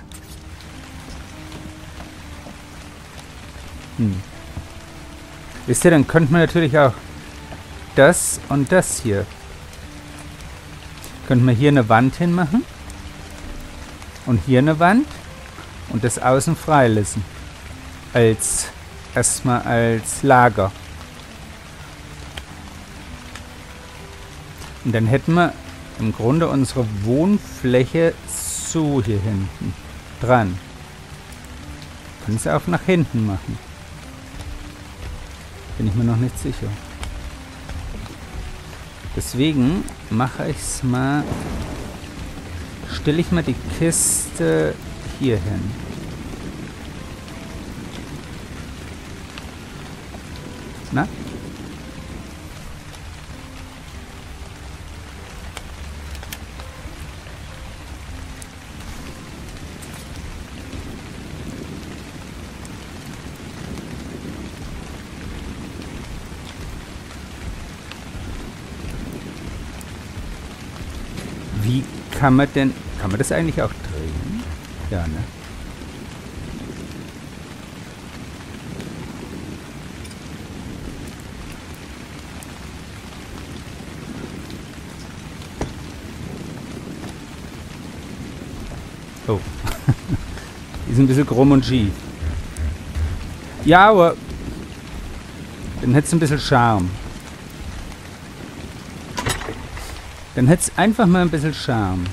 Wisst ihr, dann könnte man natürlich auch das und das hier. Könnten wir hier eine Wand hinmachen. Und hier eine Wand. Und das außen freilassen. Erstmal als Lager. Und dann hätten wir im Grunde unsere Wohnfläche so hier hinten dran. Können es auch nach hinten machen. Bin ich mir noch nicht sicher. Deswegen mache ich es mal. Stelle ich mal die Kiste hier hin. Na? Wie kann man denn... Kann man das eigentlich auch drehen? Ja, ne? Oh. Die sind ein bisschen krumm und schief. Ja, aber... Dann hätte es ein bisschen Charme. Dann hätte es einfach mal ein bisschen Charme.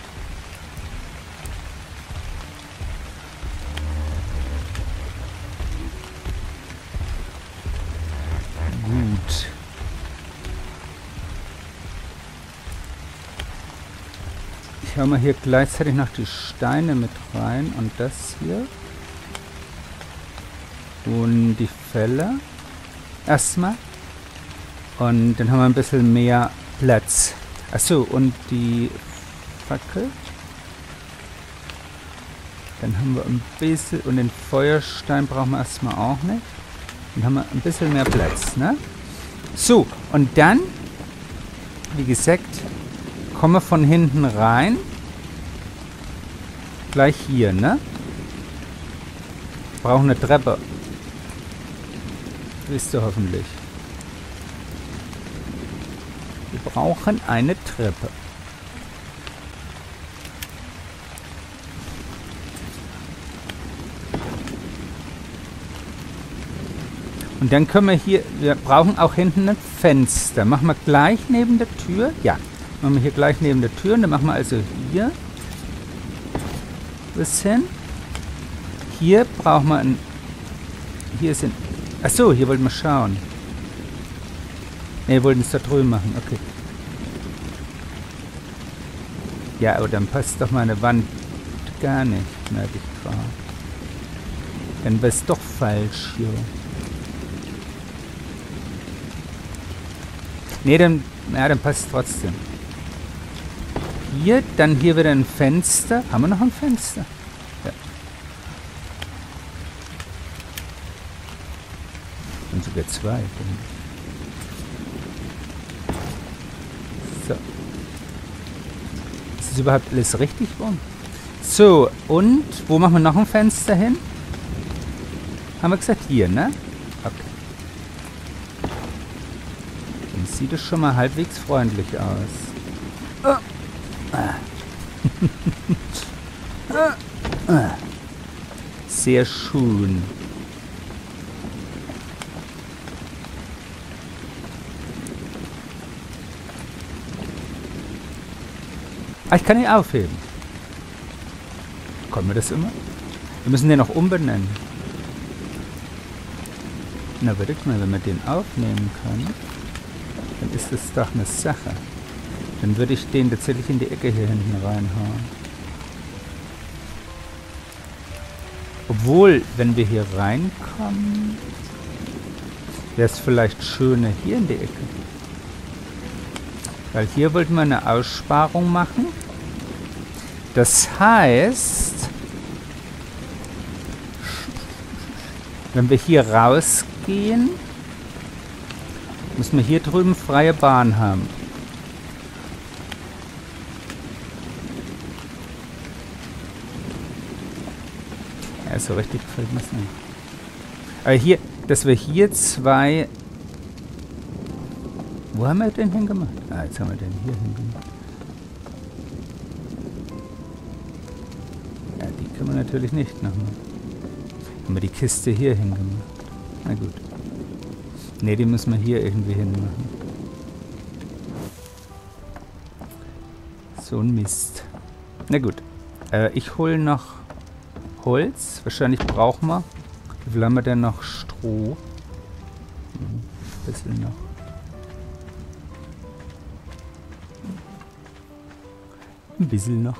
Gut. Ich hau mal hier gleichzeitig noch die Steine mit rein und das hier. Und die Felle. Erstmal. Und dann haben wir ein bisschen mehr Platz. Achso, und die Fackel. Dann haben wir ein bisschen... Und den Feuerstein brauchen wir erstmal auch nicht. Dann haben wir ein bisschen mehr Platz, ne? So, und dann, wie gesagt, kommen wir von hinten rein. Gleich hier, ne? Brauchen eine Treppe. Wisst ihr hoffentlich. Wir brauchen eine Treppe. Und dann können wir hier, wir brauchen auch hinten ein Fenster. Machen wir gleich neben der Tür. Ja, machen wir hier gleich neben der Tür. Und dann machen wir also hier was hin. Hier brauchen wir ein, hier sind, achso, hier wollten wir schauen. Ne, wir wollten es da drüben machen, okay. Ja, aber dann passt doch meine Wand gar nicht, merke ich gerade. Dann wäre es doch falsch hier. Ne, dann, ja, dann passt es trotzdem. Hier, dann hier wieder ein Fenster. Haben wir noch ein Fenster? Ja. Und sogar zwei. So. Ist das überhaupt alles richtig rum? So, und wo machen wir noch ein Fenster hin? Haben wir gesagt, hier, ne? Okay. Dann sieht es schon mal halbwegs freundlich aus. Oh. Sehr schön. Ah, ich kann ihn aufheben. Können wir das immer? Wir müssen den noch umbenennen. Na, wartet mal, wenn wir den aufnehmen können, dann ist das doch eine Sache. Dann würde ich den tatsächlich in die Ecke hier hinten reinhauen. Obwohl, wenn wir hier reinkommen, wäre es vielleicht schöner hier in der Ecke. Weil hier wollten wir eine Aussparung machen. Das heißt, wenn wir hier rausgehen, müssen wir hier drüben freie Bahn haben. Ja, so richtig gefällt mir es nicht. Aber hier, dass wir hier zwei... Wo haben wir den hingemacht? Ah, jetzt haben wir den hier hingemacht. Ja, die können wir natürlich nicht nochmal. Haben wir die Kiste hier hingemacht. Na gut. Ne, die müssen wir hier irgendwie hinmachen. So ein Mist. Na gut. Ich hole noch Holz. Wahrscheinlich brauchen wir. Wie viel haben wir denn noch? Stroh. Ein bisschen noch. Ein bisschen noch.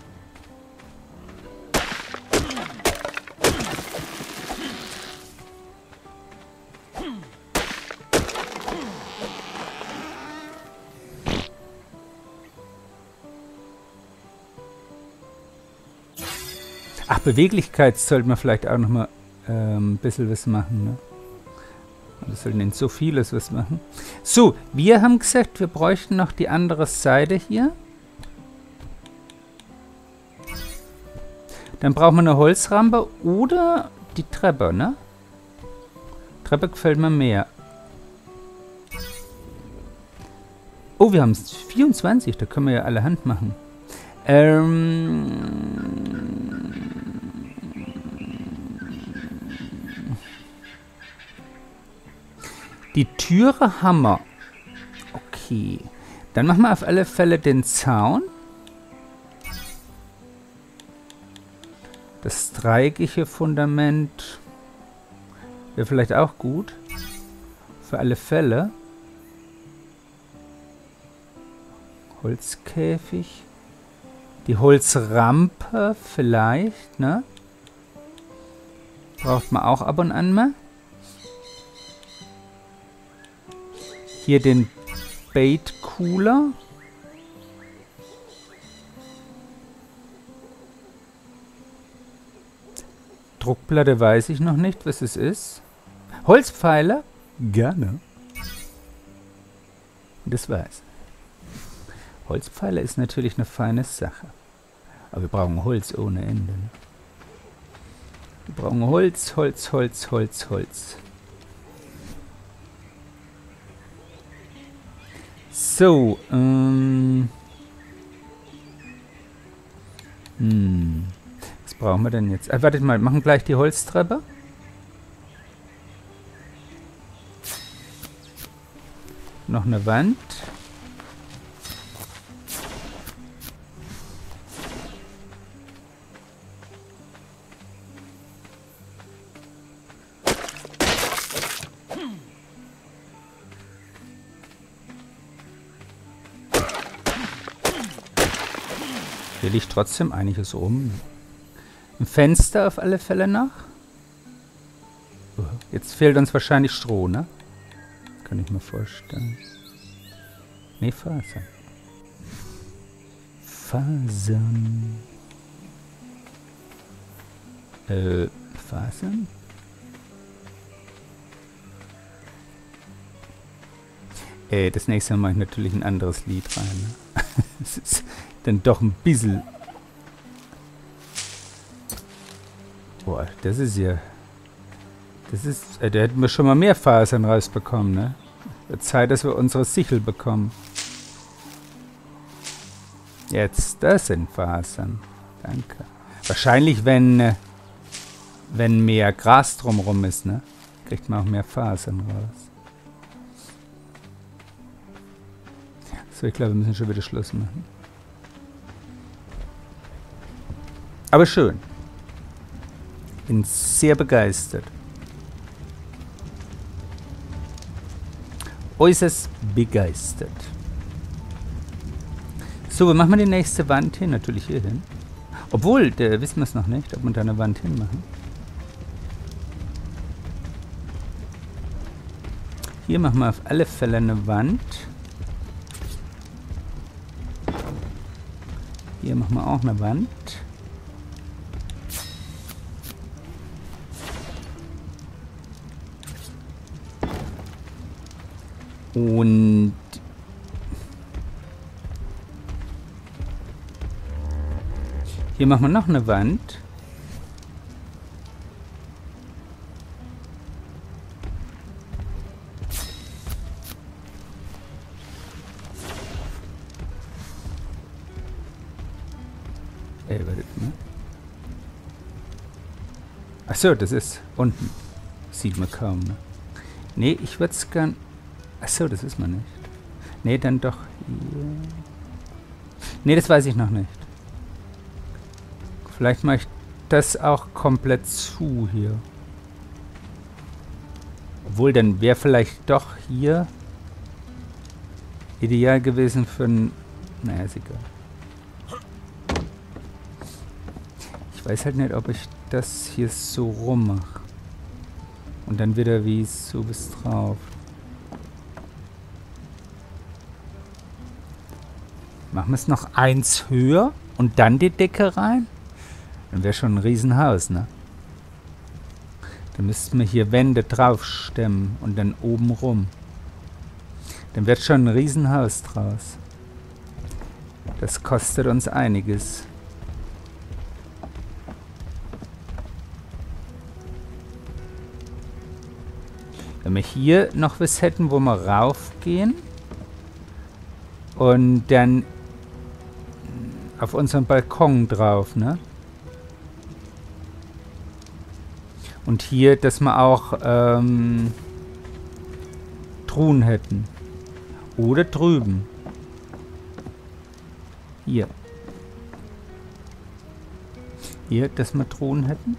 Ach, Beweglichkeit sollte man vielleicht auch noch mal ein bisschen was machen, ne? Wir sollten nicht so vieles was machen. So, wir haben gesagt, wir bräuchten noch die andere Seite hier. Dann brauchen wir eine Holzrampe oder die Treppe, ne? Treppe gefällt mir mehr. Oh, wir haben 24, da können wir ja alle Hand machen. Die Türe haben wir. Okay. Dann machen wir auf alle Fälle den Zaun. Das dreieckige Fundament wäre vielleicht auch gut. Für alle Fälle. Holzkäfig. Die Holzrampe vielleicht, ne? Braucht man auch ab und an mal. Hier den Bait-Cooler. Druckplatte weiß ich noch nicht, was es ist. Holzpfeiler? Gerne. Das war's. Holzpfeiler ist natürlich eine feine Sache. Aber wir brauchen Holz ohne Ende. Ne? Wir brauchen Holz, Holz, Holz, Holz, Holz. So, was brauchen wir denn jetzt? Wartet mal, machen gleich die Holztreppe. Noch eine Wand. Hier liegt trotzdem einiges rum. Ein Fenster auf alle Fälle noch. Jetzt fehlt uns wahrscheinlich Stroh, ne? Kann ich mir vorstellen. Ne, Fasern. Fasern. Fasern? Das nächste Mal mache ich natürlich ein anderes Lied rein, ne? Das ist dann doch ein bisschen... Boah, das ist ja... Das ist... da hätten wir schon mal mehr Fasern rausbekommen, ne? Wird Zeit, dass wir unsere Sichel bekommen. Jetzt, das sind Fasern. Danke. Wahrscheinlich, wenn mehr Gras drumherum ist, ne? Kriegt man auch mehr Fasern raus. So, ich glaube, wir müssen schon wieder Schluss machen. Aber schön. Bin sehr begeistert. Äußerst begeistert. So, wo machen wir die nächste Wand hin? Natürlich hier hin. Obwohl, da wissen wir es noch nicht, ob wir da eine Wand hinmachen. Hier machen wir auf alle Fälle eine Wand. Hier machen wir auch eine Wand. Und hier machen wir noch eine Wand. Wartet mal. Achso, das ist unten. Sieht man kaum, ne? Nee, ich würde es gern... Achso, das ist man nicht. Nee, dann doch hier. Nee, das weiß ich noch nicht. Vielleicht mache ich das auch komplett zu hier. Obwohl, dann wäre vielleicht doch hier ideal gewesen für ein... Naja, ist egal. Ich weiß halt nicht, ob ich das hier so rum mache. Und dann wieder wie so bis drauf. Machen wir es noch eins höher und dann die Decke rein? Dann wäre schon ein Riesenhaus, ne? Dann müssten wir hier Wände drauf stemmen und dann oben rum. Dann wird schon ein Riesenhaus draus. Das kostet uns einiges. Wenn wir hier noch was hätten, wo wir raufgehen und dann auf unseren Balkon drauf, ne? Und hier, dass wir auch Truhen hätten. Oder drüben. Hier. Hier, dass wir Truhen hätten.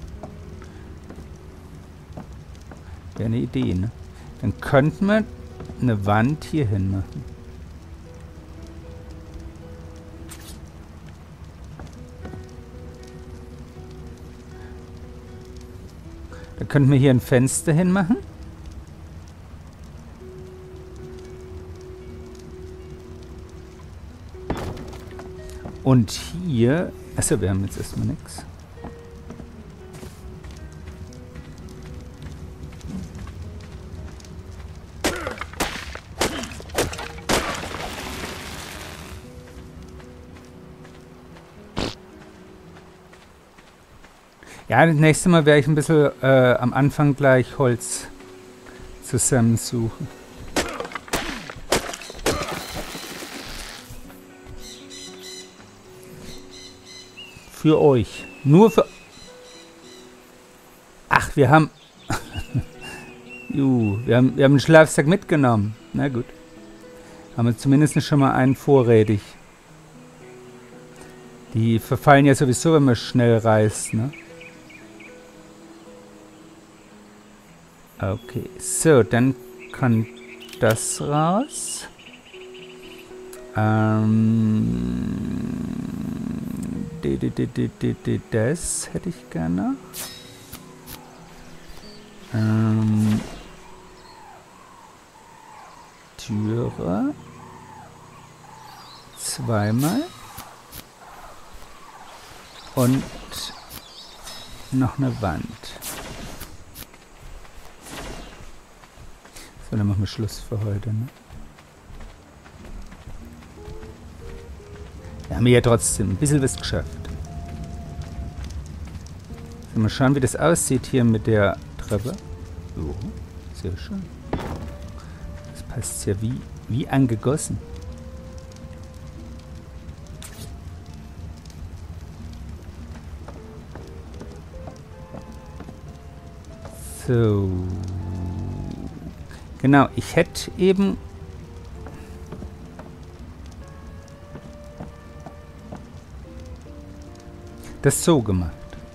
Wäre eine Idee, ne? Dann könnten wir eine Wand hier hin machen. Da könnten wir hier ein Fenster hinmachen. Und hier... Achso, wir haben jetzt erstmal nichts. Ja, das nächste Mal werde ich ein bisschen am Anfang gleich Holz zusammensuchen. Für euch. Nur für... Ach, wir haben... wir haben einen Schlafsack mitgenommen. Na gut. Haben wir zumindest schon mal einen vorrätig. Die verfallen ja sowieso, wenn man schnell reist, ne? Okay, so, dann kann das raus. Das hätte ich gerne. Türe. Zweimal. Und noch eine Wand. So, dann machen wir Schluss für heute, ne? Wir haben ja trotzdem ein bisschen was geschafft. So, mal schauen, wie das aussieht hier mit der Treppe. Oh, sehr schön. Das passt ja wie angegossen. So. Genau, ich hätte eben... das so gemacht.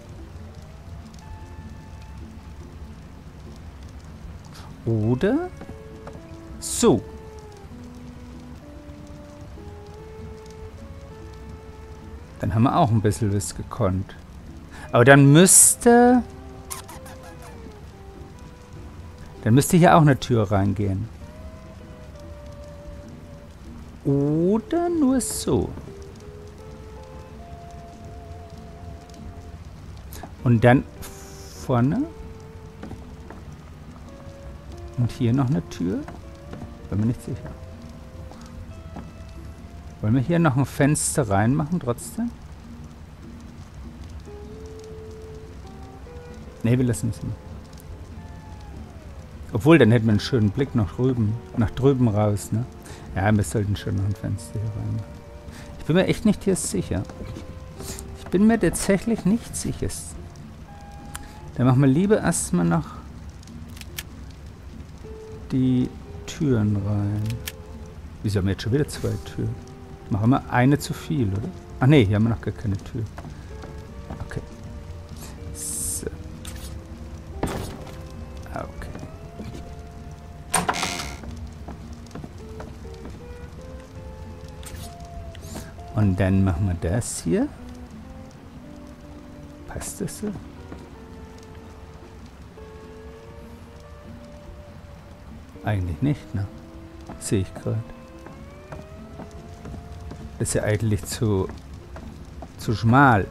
Oder so. Dann haben wir auch ein bisschen was gekonnt. Aber dann müsste... Dann müsste hier auch eine Tür reingehen. Oder nur so. Und dann vorne. Und hier noch eine Tür. Bin mir nicht sicher. Wollen wir hier noch ein Fenster reinmachen trotzdem? Ne, wir lassen es mal. Obwohl, dann hätten wir einen schönen Blick nach drüben raus, ne? Ja, wir sollten schon noch ein Fenster hier rein. Ich bin mir echt nicht hier sicher. Ich bin mir tatsächlich nicht sicher. Dann machen wir lieber erstmal noch die Türen rein. Wieso haben wir jetzt schon wieder 2 Türen? Machen wir eine zu viel, oder? Ach nee, hier haben wir noch gar keine Tür. Okay. So. Okay. Und dann machen wir das hier. Passt das so? Eigentlich nicht, ne? Sehe ich gerade. Das ist ja eigentlich zu schmal.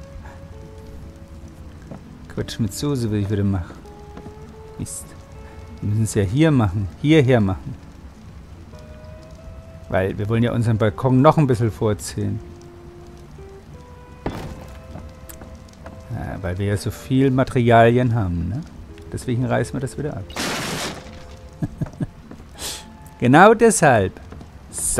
Quatsch mit Soße, wie ich wieder mache. Mist. Wir müssen es ja hier machen. Hierher machen. Weil wir wollen ja unseren Balkon noch ein bisschen vorziehen. Ja, weil wir ja so viel Materialien haben, ne? Deswegen reißen wir das wieder ab. Genau deshalb. So.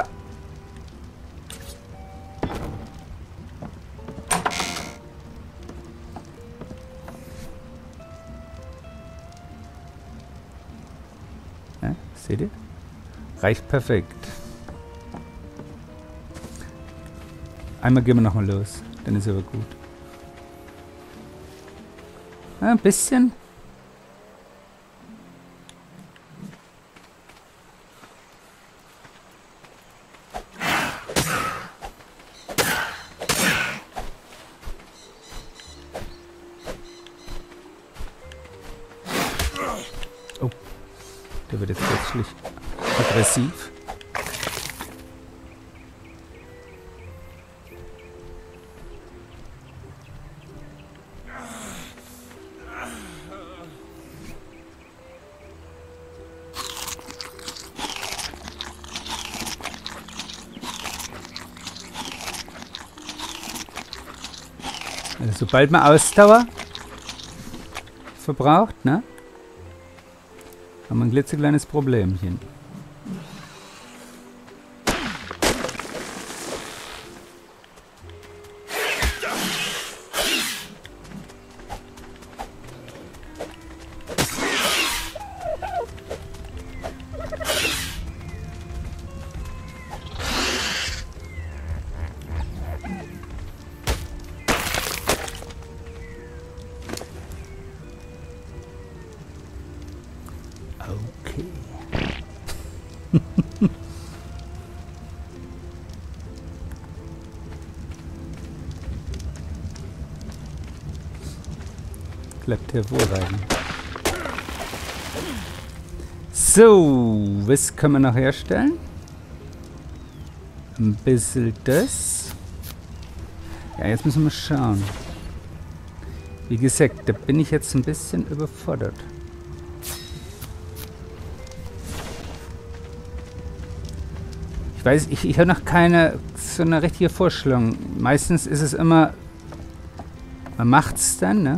Ja, seht ihr? Reicht perfekt. Einmal gehen wir nochmal los. Dann ist aber gut. Ja, ein bisschen. Oh, der wird jetzt plötzlich aggressiv. Also sobald man Ausdauer verbraucht, ne? Haben wir ein klitzekleines Problemchen. Okay. Klappt hervorragend. So, was können wir noch herstellen? Ein bisschen das. Ja, jetzt müssen wir schauen. Wie gesagt, da bin ich jetzt ein bisschen überfordert. Ich weiß, ich habe noch keine so eine richtige Vorstellung. Meistens ist es immer, man macht es dann, ne?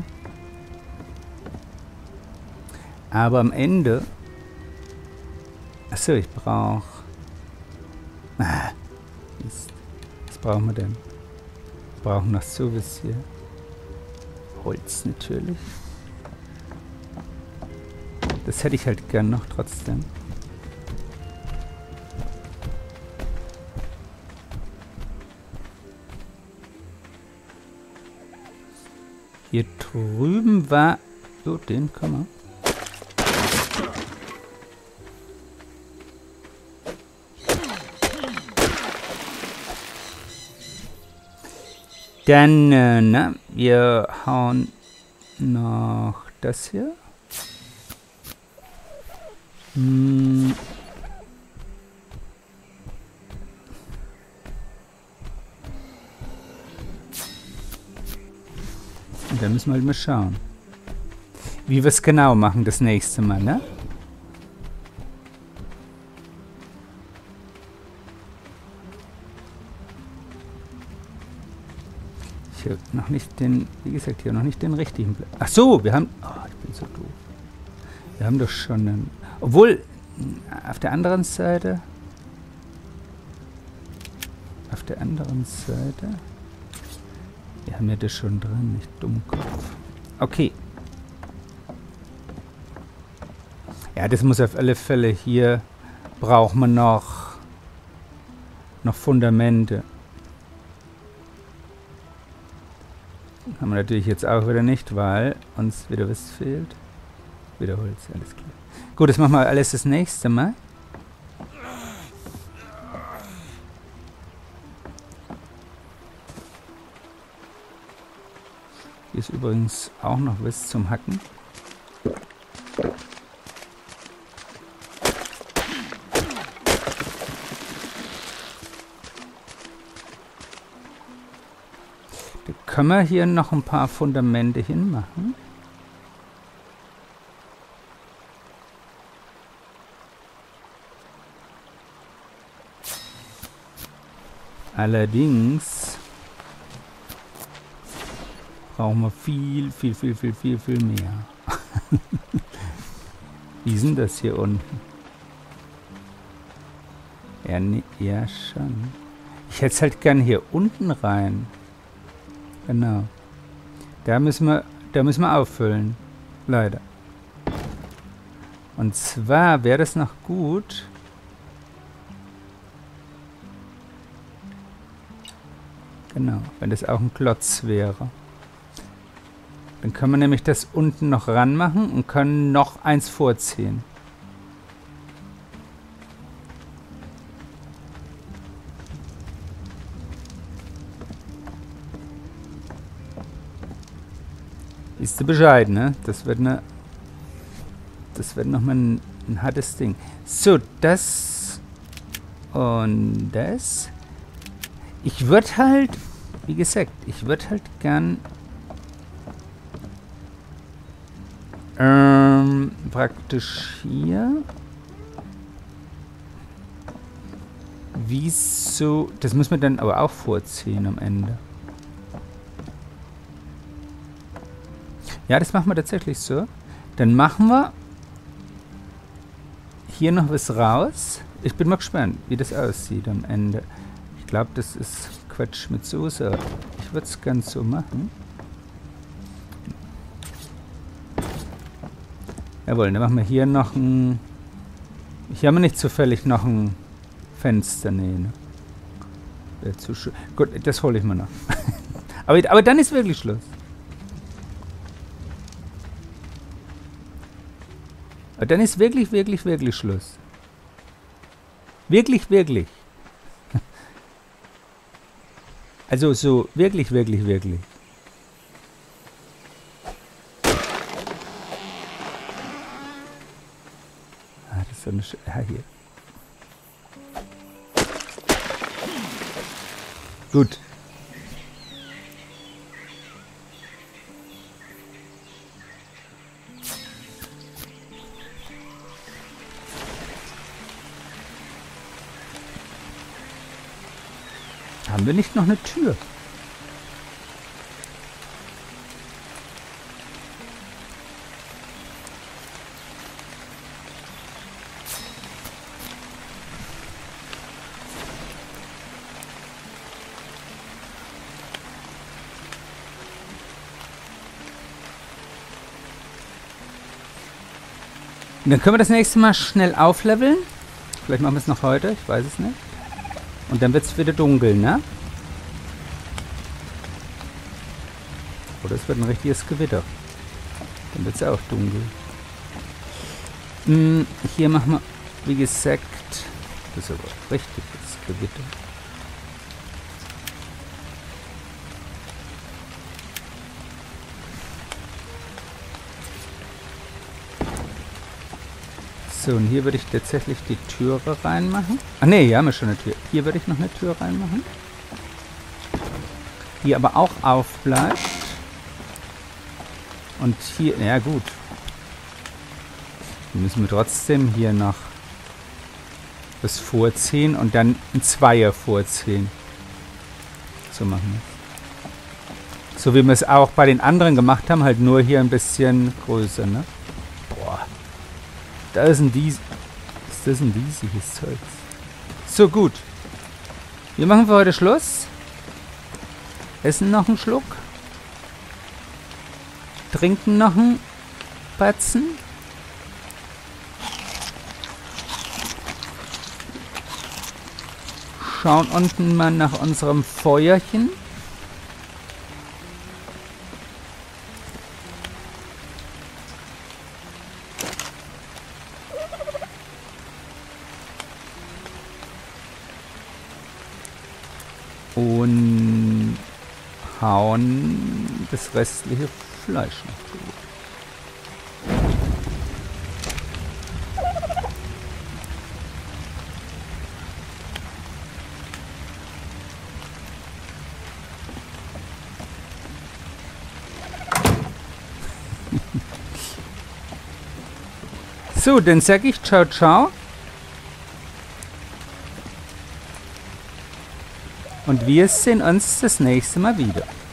Aber am Ende... Achso, ich brauche... Mist. Was brauchen wir denn? Wir brauchen noch sowas hier. Holz natürlich. Das hätte ich halt gern noch trotzdem. Hier drüben war... So, den kann man. Dann, na, wir hauen noch das hier. Hm. Und dann müssen wir halt mal schauen, wie wir es genau machen das nächste Mal, ne? Ich habe noch nicht den, wie gesagt, hier noch nicht den richtigen Platz. Ach so, wir haben, oh, ich bin so doof. Wir haben doch schon einen, obwohl, auf der anderen Seite, wir haben ja das schon drin, nicht Dummkopf. Okay. Ja, das muss auf alle Fälle, hier braucht man noch Fundamente. Haben wir natürlich jetzt auch wieder nicht, weil uns wieder was fehlt. Wieder Holz, alles klar. Gut, das machen wir alles das nächste Mal. Hier ist übrigens auch noch was zum Hacken. Da können wir hier noch ein paar Fundamente hinmachen. Allerdings brauchen wir viel mehr. Wie ist denn das hier unten? Ja, nee, ja schon. Ich hätte es halt gern hier unten rein. Genau. Da müssen wir auffüllen. Leider. Und zwar wäre das noch gut. Genau, wenn das auch ein Klotz wäre. Dann können wir nämlich das unten noch ranmachen und können noch eins vorziehen. Ist du Bescheid, ne? Das wird nochmal ein hartes Ding. So, das und das. Ich würde halt, wie gesagt, gern praktisch hier. Wieso? Das muss man dann aber auch vorziehen am Ende. Ja, das machen wir tatsächlich so. Dann machen wir hier noch was raus. Ich bin mal gespannt, wie das aussieht am Ende. Ich glaube, das ist Quatsch mit Soße. Ich würde es ganz so machen. Jawohl, dann machen wir hier noch ein... Hier haben wir nicht zufällig noch ein Fenster. Nee, ne? Wäre zu schön. Gut, das hole ich mir noch. aber dann ist wirklich Schluss. Aber dann ist wirklich Schluss. Wirklich. Also so, wirklich. Ah, das ist so eine hier. Gut. Haben wir nicht noch eine Tür? Und dann können wir das nächste Mal schnell aufleveln. Vielleicht machen wir es noch heute, ich weiß es nicht. Und dann wird es wieder dunkel, ne? Oder es wird ein richtiges Gewitter. Dann wird es auch dunkel. Hier machen wir, wie gesagt, das ist aber richtiges Gewitter. So, und hier würde ich tatsächlich die Türe reinmachen. Ach nee, hier haben wir schon eine Tür. Hier würde ich noch eine Tür reinmachen. Die aber auch aufbleibt. Und hier, ja gut. Dann müssen wir trotzdem hier noch das vorziehen und dann ein Zweier vorziehen. So machen wir es. So wie wir es auch bei den anderen gemacht haben, halt nur hier ein bisschen größer, ne? Boah. Da ist ein Dies. Was ist denn dieses Zeug? So, gut. Wir machen für heute Schluss. Essen noch einen Schluck. Trinken noch einen Batzen. Schauen unten mal nach unserem Feuerchen. Und hauen das restliche Fleisch noch drüber. So, dann sag ich ciao, ciao. Und wir sehen uns das nächste Mal wieder.